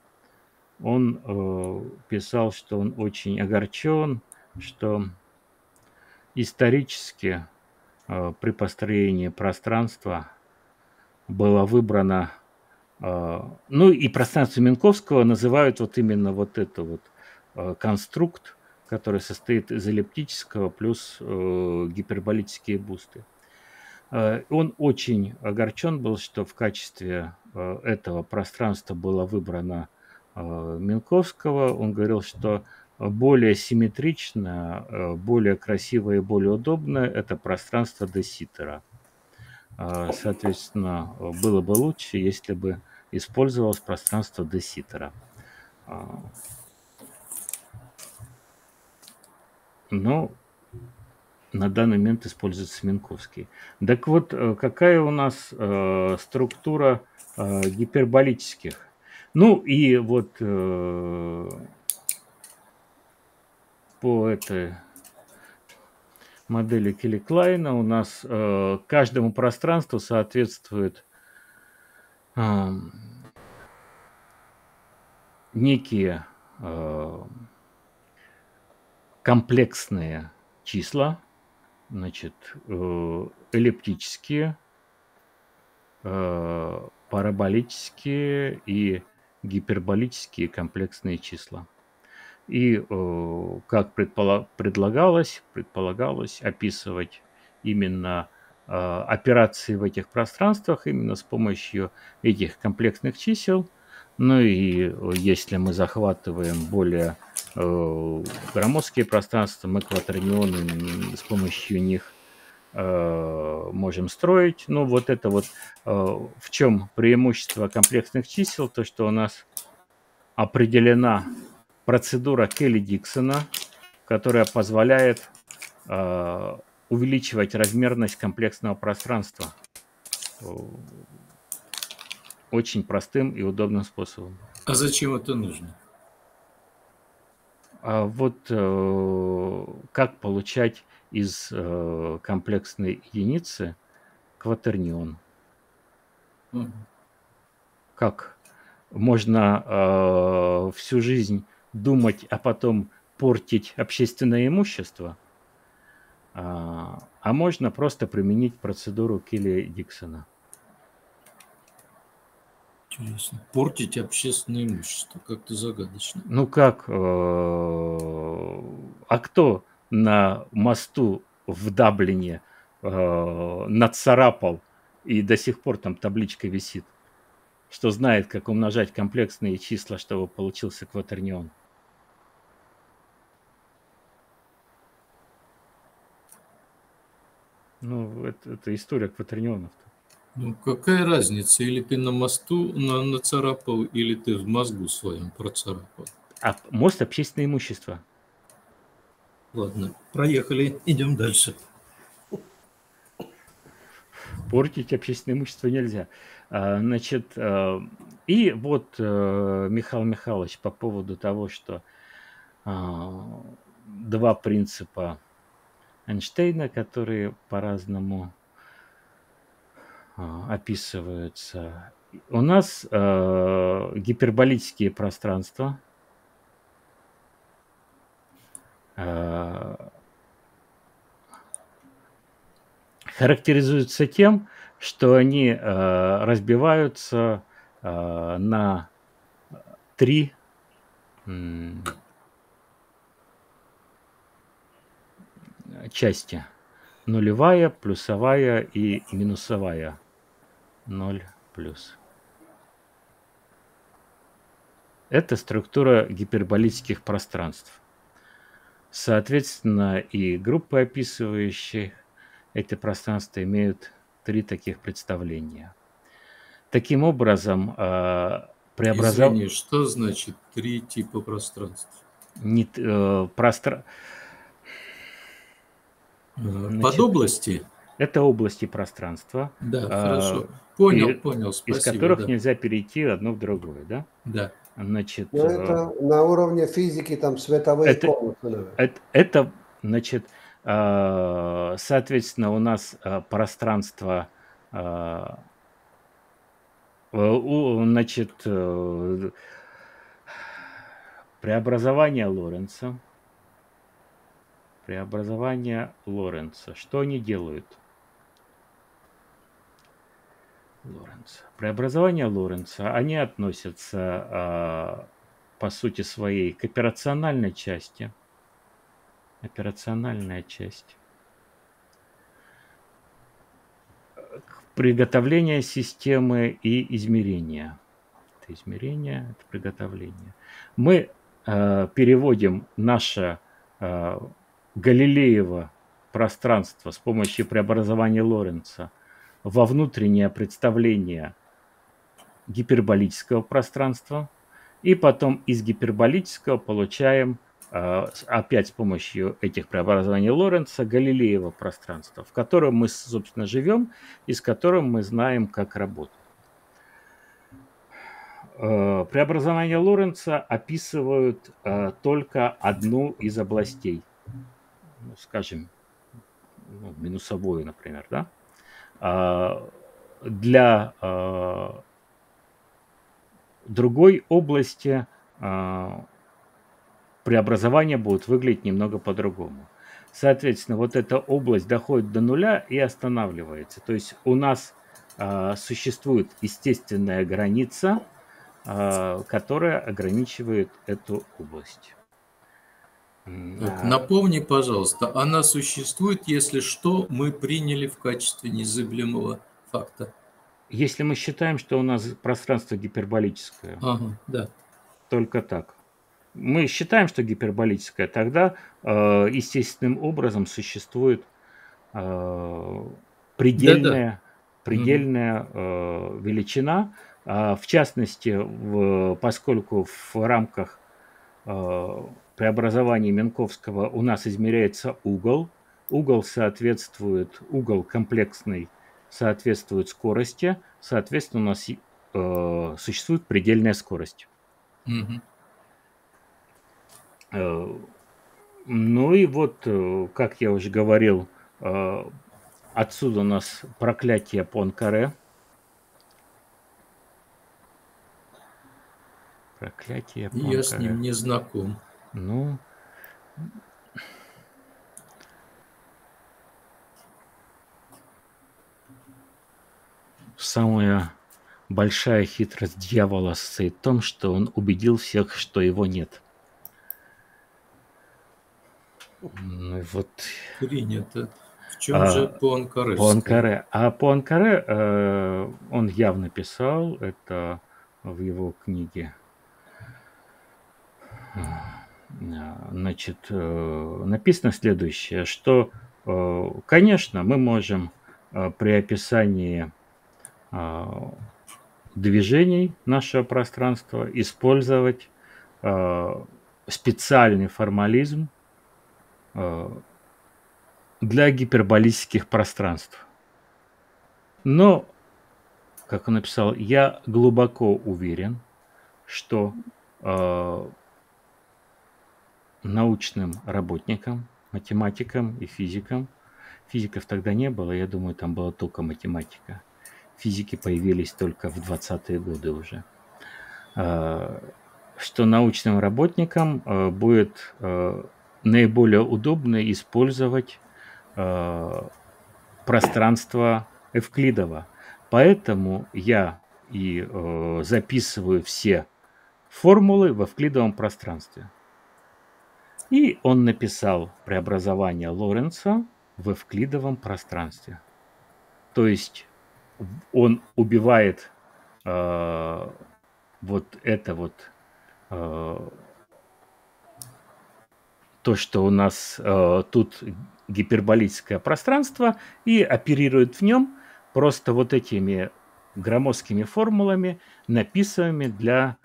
он писал, что он очень огорчен, что исторически при построении пространства было выбрано, ну и пространство Минковского называют вот именно вот это вот конструкт, который состоит из эллиптического плюс гиперболические бусты. Он очень огорчен был, что в качестве этого пространства было выбрано Минковского. Он говорил, что более симметрично, более красивое и более удобное это пространство де Ситера. Соответственно, было бы лучше, если бы использовалось пространство де Ситера. Но на данный момент используется Минковский. Так вот, какая у нас структура гиперболических? Ну и вот по этой модели Келли-Клайна у нас каждому пространству соответствует некие комплексные числа, значит, эллиптические, параболические и гиперболические комплексные числа. И как предполагалось описывать именно операции в этих пространствах именно с помощью этих комплексных чисел. Ну и если мы захватываем более громоздкие пространства, мы кватернионы с помощью них можем строить. Ну вот это вот в чем преимущество комплексных чисел, то что у нас определена процедура Келли-Диксона, которая позволяет увеличивать размерность комплексного пространства очень простым и удобным способом. А зачем это нужно? Вот как получать из комплексной единицы кватернион? Как можно всю жизнь думать, а потом портить общественное имущество, а можно просто применить процедуру Келли-Диксона. Интересно. Портить общественное имущество. Как-то загадочно. Ну как? А кто на мосту в Даблине нацарапал и до сих пор там табличка висит, что знает, как умножать комплексные числа, чтобы получился кватернион? Ну, это история кватернионов-то. Ну, какая разница, или ты на мосту нацарапал, или ты в мозгу своем процарапал? А мост – общественное имущество. Ладно, проехали, идем дальше. Портить общественное имущество нельзя. Значит, и вот Михаил Михайлович по поводу того, что два принципа Эйнштейна, которые по-разному описываются. У нас гиперболические пространства характеризуются тем, что они разбиваются на 3 части. Нулевая, плюсовая и минусовая. 0 плюс. Это структура гиперболических пространств. Соответственно, и группы, описывающие эти пространства, имеют 3 таких представления. Таким образом, Извини, что значит 3 типа пространств? Подобласти? Это области пространства. Да, хорошо. Понял, спасибо. Из которых нельзя перейти одно в другое, да? Да. Значит, это на уровне физики, там световые комнаты. Это, значит, соответственно, у нас пространство, значит, преобразование Лоренца. Что они делают? Преобразование Лоренца, они относятся, по сути своей, к операциональной части. Операциональная часть. К приготовлению системы и измерения. Это измерение, это приготовление. Мы переводим наше Галилеево пространство с помощью преобразования Лоренца во внутреннее представление гиперболического пространства, и потом из гиперболического получаем опять с помощью этих преобразований Лоренца Галилеево пространство, в котором мы, собственно, живем и с которым мы знаем, как работать. Преобразования Лоренца описывают только одну из областей, скажем, минусовую, например, да? Для другой области преобразования будут выглядеть немного по-другому. Соответственно, вот эта область доходит до нуля и останавливается. То есть у нас существует естественная граница, которая ограничивает эту область. Так, напомни, пожалуйста, она существует, если что мы приняли в качестве незыблемого факта? Если мы считаем, что у нас пространство гиперболическое. Ага, да. Только так. Мы считаем, что гиперболическое, тогда естественным образом существует предельная величина. В частности, поскольку в рамках преобразования Минковского у нас измеряется угол. Угол комплексный соответствует скорости. Соответственно, у нас существует предельная скорость. Ну и вот, как я уже говорил, отсюда у нас проклятие Пуанкаре. Проклятие Пуанкаре. Я с ним не знаком. Ну, самая большая хитрость дьявола состоит в том, что он убедил всех, что его нет. Ну, вот. Принято. В чем же Пуанкаре? Пуанкаре, он явно писал, это в его книге. Значит, написано следующее, что, конечно, мы можем при описании движений нашего пространства использовать специальный формализм для гиперболических пространств. Но, как он написал, я глубоко уверен, что научным работникам, математикам и физикам, физиков тогда не было, я думаю, там была только математика. Физики появились только в 20-е годы уже. Что научным работникам будет наиболее удобно использовать пространство Эвклидова. Поэтому я и записываю все формулы в эвклидовом пространстве. И он написал преобразование Лоренца в эвклидовом пространстве. То есть он убивает вот это вот то, что у нас тут гиперболическое пространство, и оперирует в нем просто вот этими громоздкими формулами, написанными для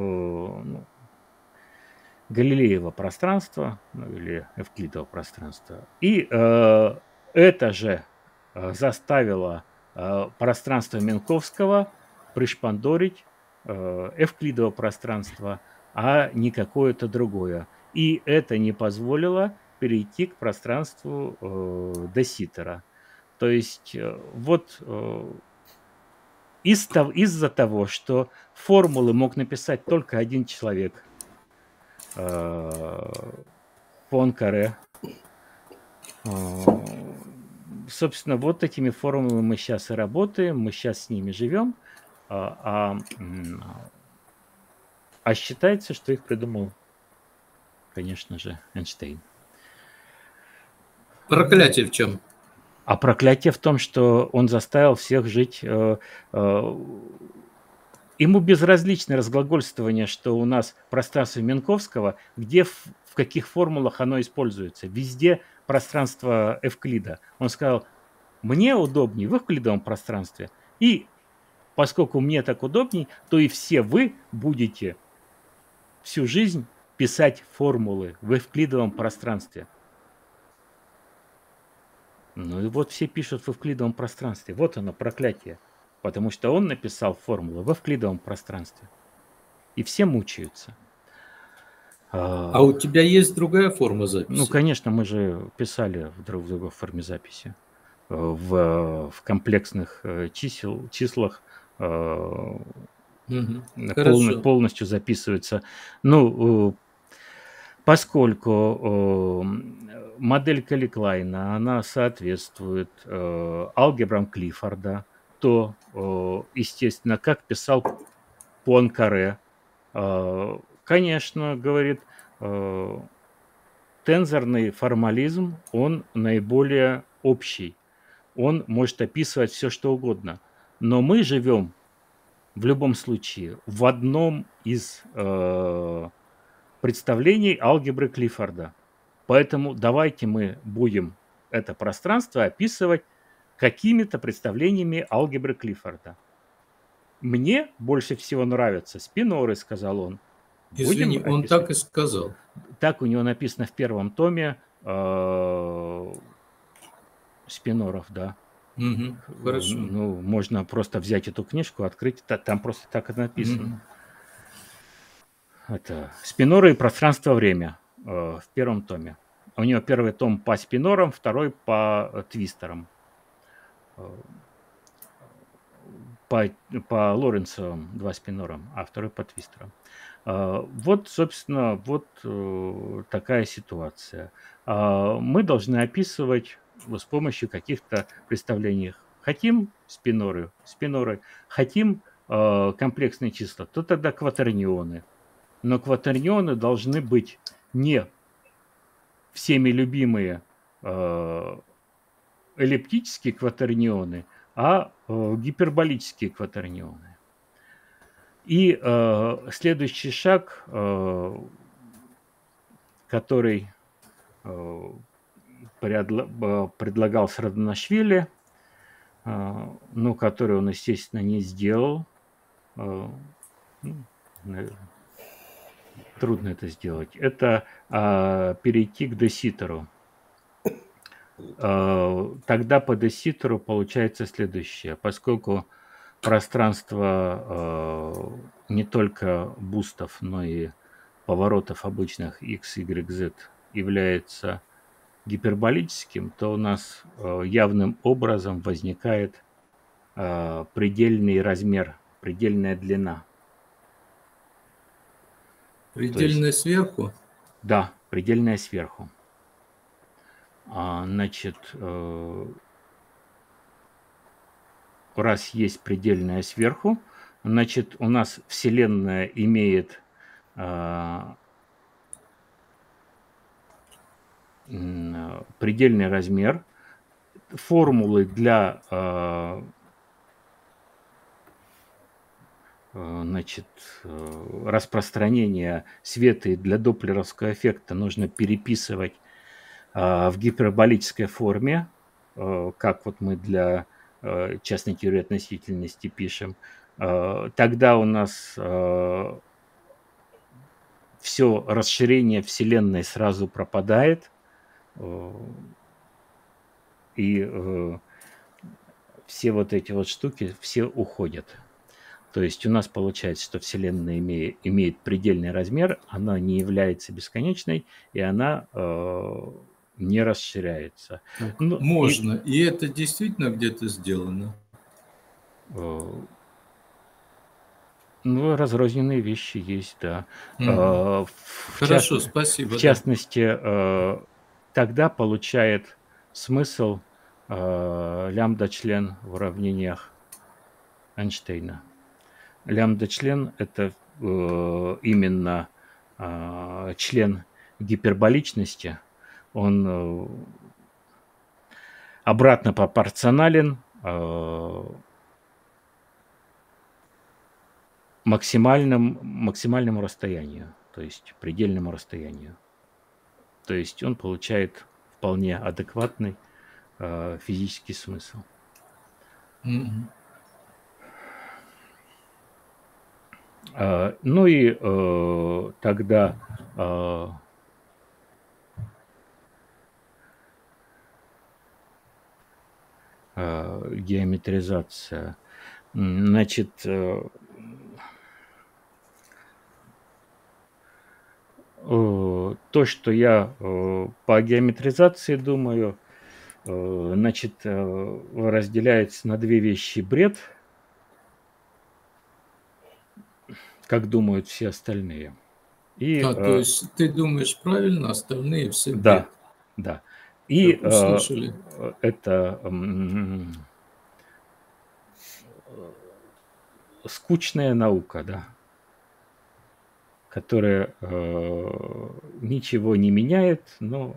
Галилеева пространства, или Эвклидова пространства. И это же заставило пространство Минковского пришпандорить Эвклидово пространство, а не какое-то другое. И это не позволило перейти к пространству де Ситера. То есть вот из-за того, что формулы мог написать только один человек, Пуанкаре, собственно, вот этими формулами мы сейчас и работаем, мы сейчас с ними живем, а считается, что их придумал, конечно же, Эйнштейн. Проклятие в чем? А проклятие в том, что он заставил всех жить. Ему безразлично разглагольствование, что у нас пространство Минковского, где в каких формулах оно используется. Везде пространство Эвклида. Он сказал, мне удобнее в эвклидовом пространстве, и поскольку мне так удобней, то и все вы будете всю жизнь писать формулы в эвклидовом пространстве. Ну и вот все пишут в эвклидовом пространстве. Вот оно, проклятие. Потому что он написал формулы в эвклидовом пространстве. И все мучаются. А у тебя есть другая форма записи? Ну, конечно, мы же писали в другой форме записи. В комплексных числах полностью записывается. Ну, поскольку модель Калли-Клайна, она соответствует алгебрам Клиффорда, то, естественно, как писал Пуанкаре, конечно, говорит, тензорный формализм, он наиболее общий. Он может описывать все, что угодно. Но мы живем в любом случае в одном из представлений алгебры Клиффорда. Поэтому давайте мы будем это пространство описывать какими-то представлениями алгебры Клиффорда. Мне больше всего нравятся спиноры, сказал он. Извини, он так и сказал. Так у него написано в первом томе спиноров, да. Хорошо. Ну, можно просто взять эту книжку, открыть, там просто так и написано. Это спиноры и пространство-время в первом томе. У него первый том по спинорам, второй по твистерам. По Лоренцевым 2 спинорам, а второй по твистерам. Вот, собственно, вот такая ситуация. Мы должны описывать с помощью каких-то представлений. Хотим спиноры, хотим комплексные числа, то тогда кватернионы. Но кватернионы должны быть не всеми любимые эллиптические кватернионы, а гиперболические кватернионы. И следующий шаг, который предлагал Срадонашвили, но который он, естественно, не сделал. Трудно это сделать. Это перейти к де Ситеру. Тогда по де Ситеру получается следующее. Поскольку пространство не только бустов, но и поворотов обычных x, y, z является гиперболическим, то у нас явным образом возникает предельный размер, предельная длина. Предельная сверху? Да, предельная сверху. Значит, раз есть предельная сверху, Значит, у нас Вселенная имеет предельный размер. Формулы для значит, распространения света и для доплеровского эффекта нужно переписывать в гиперболической форме, как вот мы для частной теории относительности пишем. Тогда у нас все расширение Вселенной сразу пропадает, и все вот эти вот штуки все уходят. То есть у нас получается, что Вселенная имеет предельный размер, она не является бесконечной, и она не расширяется. Так, можно. И это действительно где-то сделано? Ну, разрозненные вещи есть, да. Хорошо, спасибо. В частности, тогда получает смысл лямбда-член в уравнениях Эйнштейна. Лямбда-член – это именно член гиперболичности. Он обратно пропорционален максимальному расстоянию, то есть предельному расстоянию. То есть он получает вполне адекватный физический смысл. Ну и тогда геометризация. Значит, то, что я по геометризации думаю, значит, разделяется на две вещи: бред, как думают все остальные. И, то есть ты думаешь правильно, остальные все бред. Да, да. И услышали. Это скучная наука, да, которая ничего не меняет, но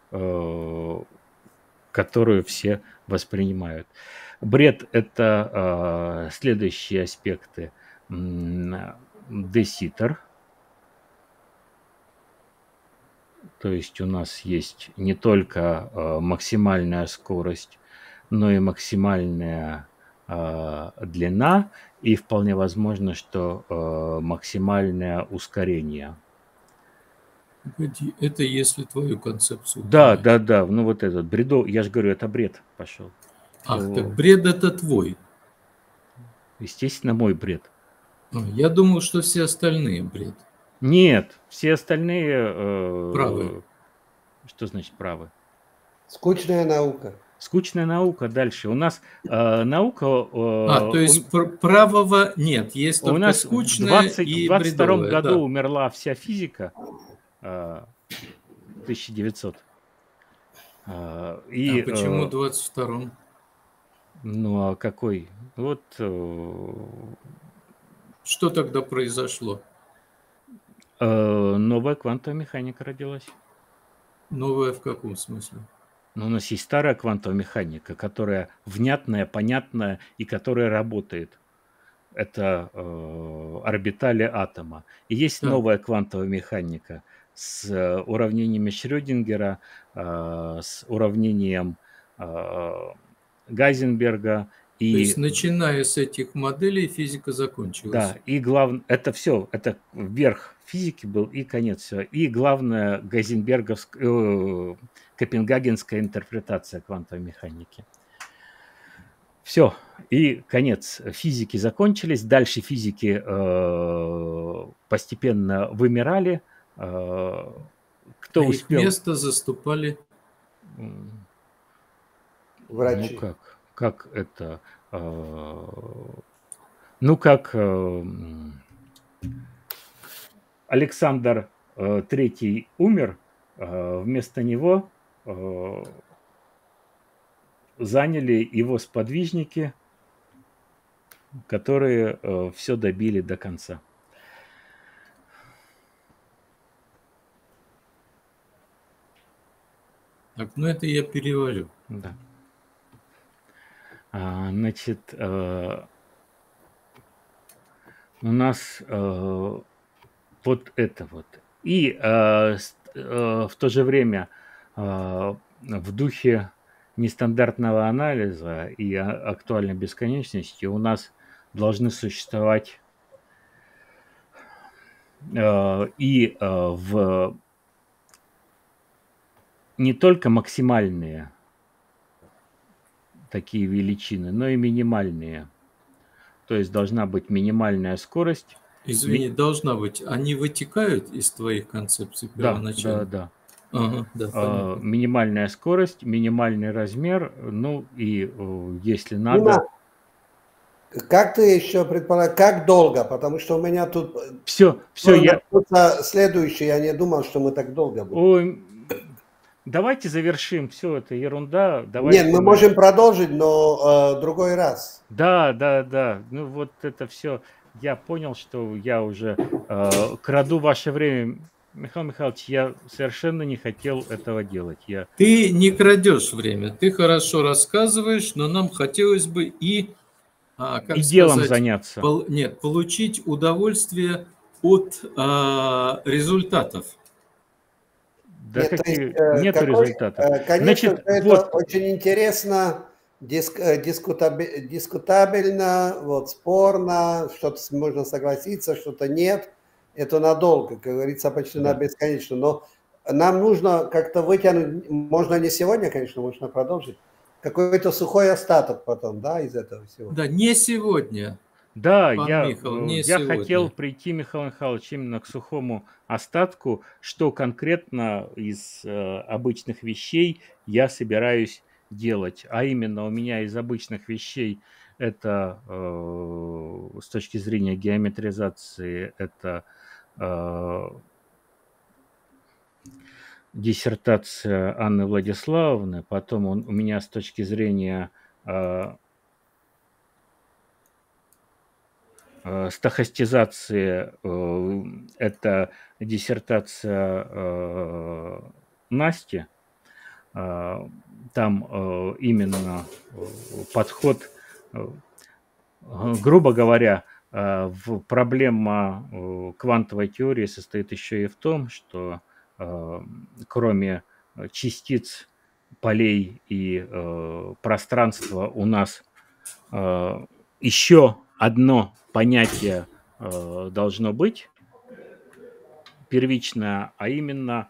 которую все воспринимают. Бред – это следующие аспекты. Де-Ситер. То есть у нас есть не только максимальная скорость, но и максимальная длина, и вполне возможно, что максимальное ускорение. Это если твою концепцию. Да. Ну вот этот бредов, я же говорю, это бред пошел. Так бред это твой. Естественно, мой бред. Я думал, что все остальные бред. Нет, все остальные... правы. Что значит правы? Скучная наука. Скучная наука. Дальше. У нас наука... то есть правого нет, есть только у нас скучная и бредовая. В 22 году умерла вся физика. 1900. И, почему 22-м? Ну, а какой? Вот... Что тогда произошло? Новая квантовая механика родилась. Новая в каком смысле? Ну, у нас есть старая квантовая механика, которая внятная, понятная и которая работает. Это орбитали атома. И есть новая квантовая механика с уравнениями Шрёдингера, с уравнением Гайзенберга. То есть, начиная с этих моделей, физика закончилась. Да, и главное, это все, это верх физики был и конец все. И главное, Гайзенберговская, копенгагенская интерпретация квантовой механики. Все, и конец. Физики закончились, дальше физики постепенно вымирали. Кто успел... Их место заступали врачи. Ну как это... Ну как Александр III умер, вместо него заняли его сподвижники, которые все добили до конца. Так, ну это я переварю. Да. Значит, у нас вот это вот. И в то же время в духе нестандартного анализа и актуальной бесконечности у нас должны существовать и не только максимальные такие величины, но и минимальные. То есть должна быть минимальная скорость. Извини, должна быть. Они вытекают из твоих концепций первоначально? Да. Ага, да, понятно. Минимальная скорость, минимальный размер, ну и если надо... Как ты еще предполагаешь, как долго? Потому что у меня тут... Все, я... Следующий, я не думал, что мы так долго будем. Ой, давайте завершим, все, это ерунда. Давайте Нет, мы можем продолжить, но другой раз. Да. Ну вот это все. Я понял, что я уже краду ваше время. Михаил Михайлович, я совершенно не хотел этого делать. Ты не крадешь время, ты хорошо рассказываешь, но нам хотелось бы и делом заняться. Получить удовольствие от результатов. Да нет результатов. Конечно, это очень интересно, дискутабельно, вот, спорно, что-то можно согласиться, что-то нет. Это надолго, как говорится, почти на бесконечно. Но нам нужно как-то вытянуть, можно не сегодня, конечно, можно продолжить, какой-то сухой остаток потом, да, из этого всего. Да, не сегодня. Да, я хотел прийти, Михаил Михайлович, именно к сухому остатку, что конкретно из обычных вещей я собираюсь делать. А именно у меня из обычных вещей это с точки зрения геометризации это диссертация Анны Владиславовны, потом у меня с точки зрения стохастизации это диссертация Насти. Там именно подход, грубо говоря, проблема квантовой теории состоит еще и в том, что кроме частиц, полей и пространства у нас еще одно понятие должно быть первичное, а именно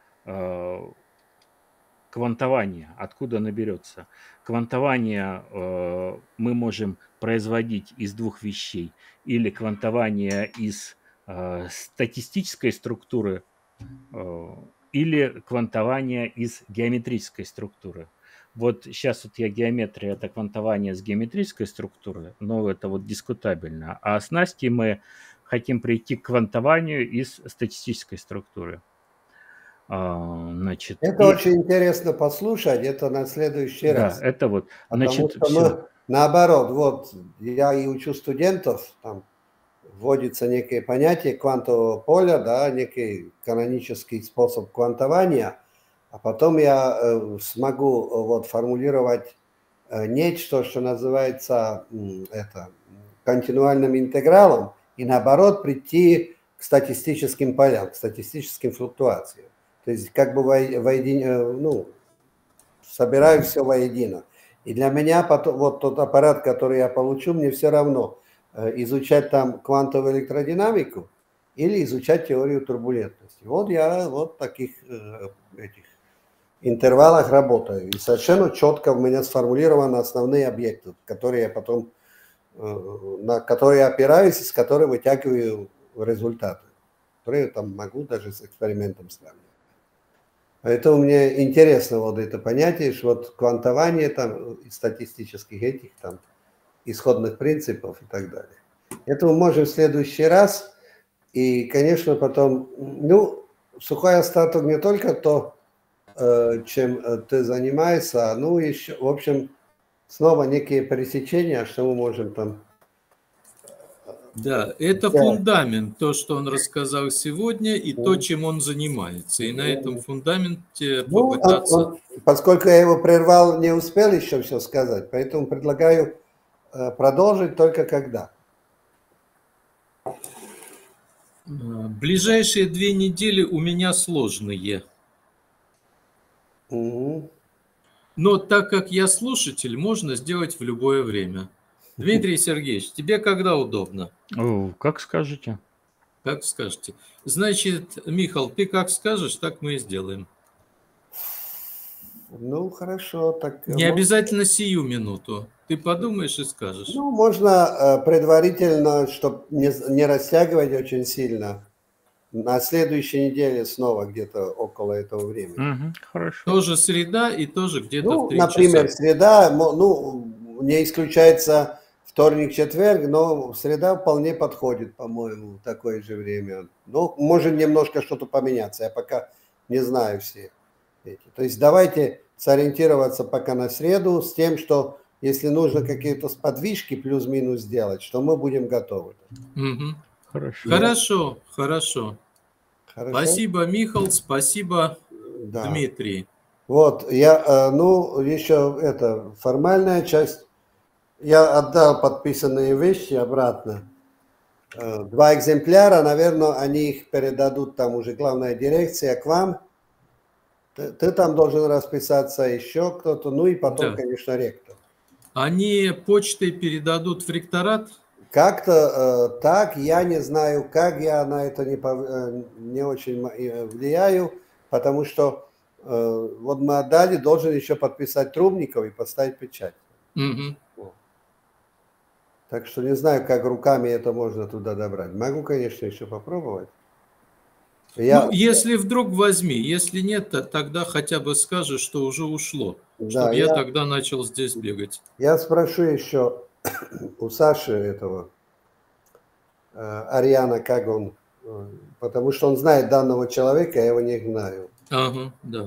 квантование. Откуда оно берется? Квантование мы можем производить из двух вещей. Или квантование из статистической структуры, или квантование из геометрической структуры. Вот сейчас вот я геометрия – это квантование с геометрической структуры, но это вот дискутабельно. А с Настей мы хотим прийти к квантованию из статистической структуры. Значит, это очень интересно послушать, это на следующий раз. Да, это вот. Потому что мы, наоборот, вот я и учу студентов, там вводится некое понятие квантового поля, да, некий канонический способ квантования, а потом я смогу вот формулировать нечто, что называется континуальным интегралом, и наоборот прийти к статистическим полям, к статистическим флуктуациям. То есть как бы собираю все воедино. И для меня потом, вот тот аппарат, который я получу, мне все равно изучать там квантовую электродинамику или изучать теорию турбулентности. Вот я вот в таких этих интервалах работаю. И совершенно четко у меня сформулированы основные объекты, которые я потом, на которые я опираюсь и с которых вытягиваю результаты, которые я там могу даже с экспериментом сравнивать. Поэтому мне интересно вот это понятие, что вот квантование там статистических этих там исходных принципов и так далее. Это мы можем в следующий раз. И, конечно, потом, сухой остаток не только то, чем ты занимаешься, еще, в общем, снова некие пересечения, что мы можем там Да, это Да. фундамент, то, что он рассказал сегодня, и то, чем он занимается. И на этом фундаменте Ну, попытаться... поскольку я его прервал, не успел еще все сказать, поэтому предлагаю продолжить только когда. Ближайшие 2 недели у меня сложные. Угу. Но так как я слушатель, можно сделать в любое время. Дмитрий Сергеевич, тебе когда удобно? Как скажете. Как скажете. Значит, Михаил, ты как скажешь, так мы и сделаем. Ну, хорошо. Так, Не обязательно сию минуту. Ты подумаешь и скажешь. ну, можно предварительно, чтобы не растягивать очень сильно, на следующей неделе снова где-то около этого времени. Хорошо. Тоже среда и тоже где-то Ну, в 3 например, часа. среда, ну, не исключается вторник, четверг, но среда вполне подходит, по-моему, в такое же время. Ну, может немножко что-то поменяться, я пока не знаю все эти. То есть давайте сориентироваться пока на среду с тем, что если нужно какие-то подвижки плюс-минус сделать, что мы будем готовы. Угу. Хорошо. Хорошо, хорошо. Хорошо? Спасибо, Михаил, спасибо, Да. Дмитрий. Вот, я, ну, еще это, формальная часть. Я отдал подписанные вещи обратно. 2 экземпляра, наверное, они их передадут там уже главная дирекция к вам. Ты там должен расписаться, еще кто-то, ну и потом, Да. конечно, ректор. Они почтой передадут в ректорат? Как-то так, я не знаю, как я на это не очень влияю, потому что вот мы отдали, должен еще подписать Трубников и поставить печать. Угу. Так что не знаю, как руками это можно туда добрать. Могу, конечно, еще попробовать. Ну, если вдруг возьми, если нет, тогда хотя бы скажи, что уже ушло, Да, чтобы я тогда начал здесь бегать. Я спрошу еще у Саши этого, Ариана, как он, потому что он знает данного человека, я его не знаю. Ага, да.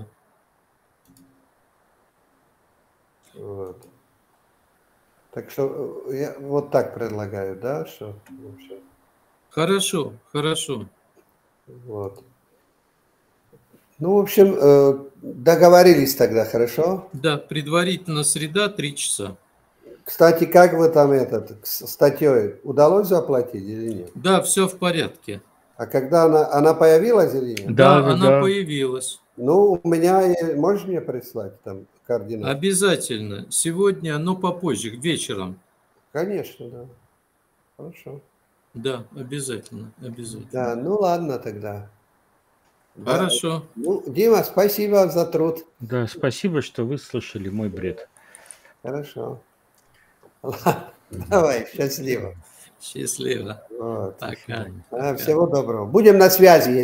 Вот. Так что я вот так предлагаю, да, что вообще. Хорошо, хорошо. Вот. Ну, в общем, договорились тогда, хорошо? Да, предварительно среда 3 часа. Кстати, как вы там статьей удалось заплатить или нет? Да, все в порядке. А когда она появилась или нет? Да, она появилась. Ну, у меня, можешь мне прислать там координаты? Обязательно. Сегодня, но попозже, вечером. Конечно, да. Хорошо. Да, обязательно, обязательно. Да, ну ладно тогда. Хорошо. Да. Ну, Дима, спасибо за труд. Да, спасибо, что выслушали мой бред. Хорошо. Ладно, давай, счастливо. Счастливо. Вот. Пока. Всего доброго. Будем на связи.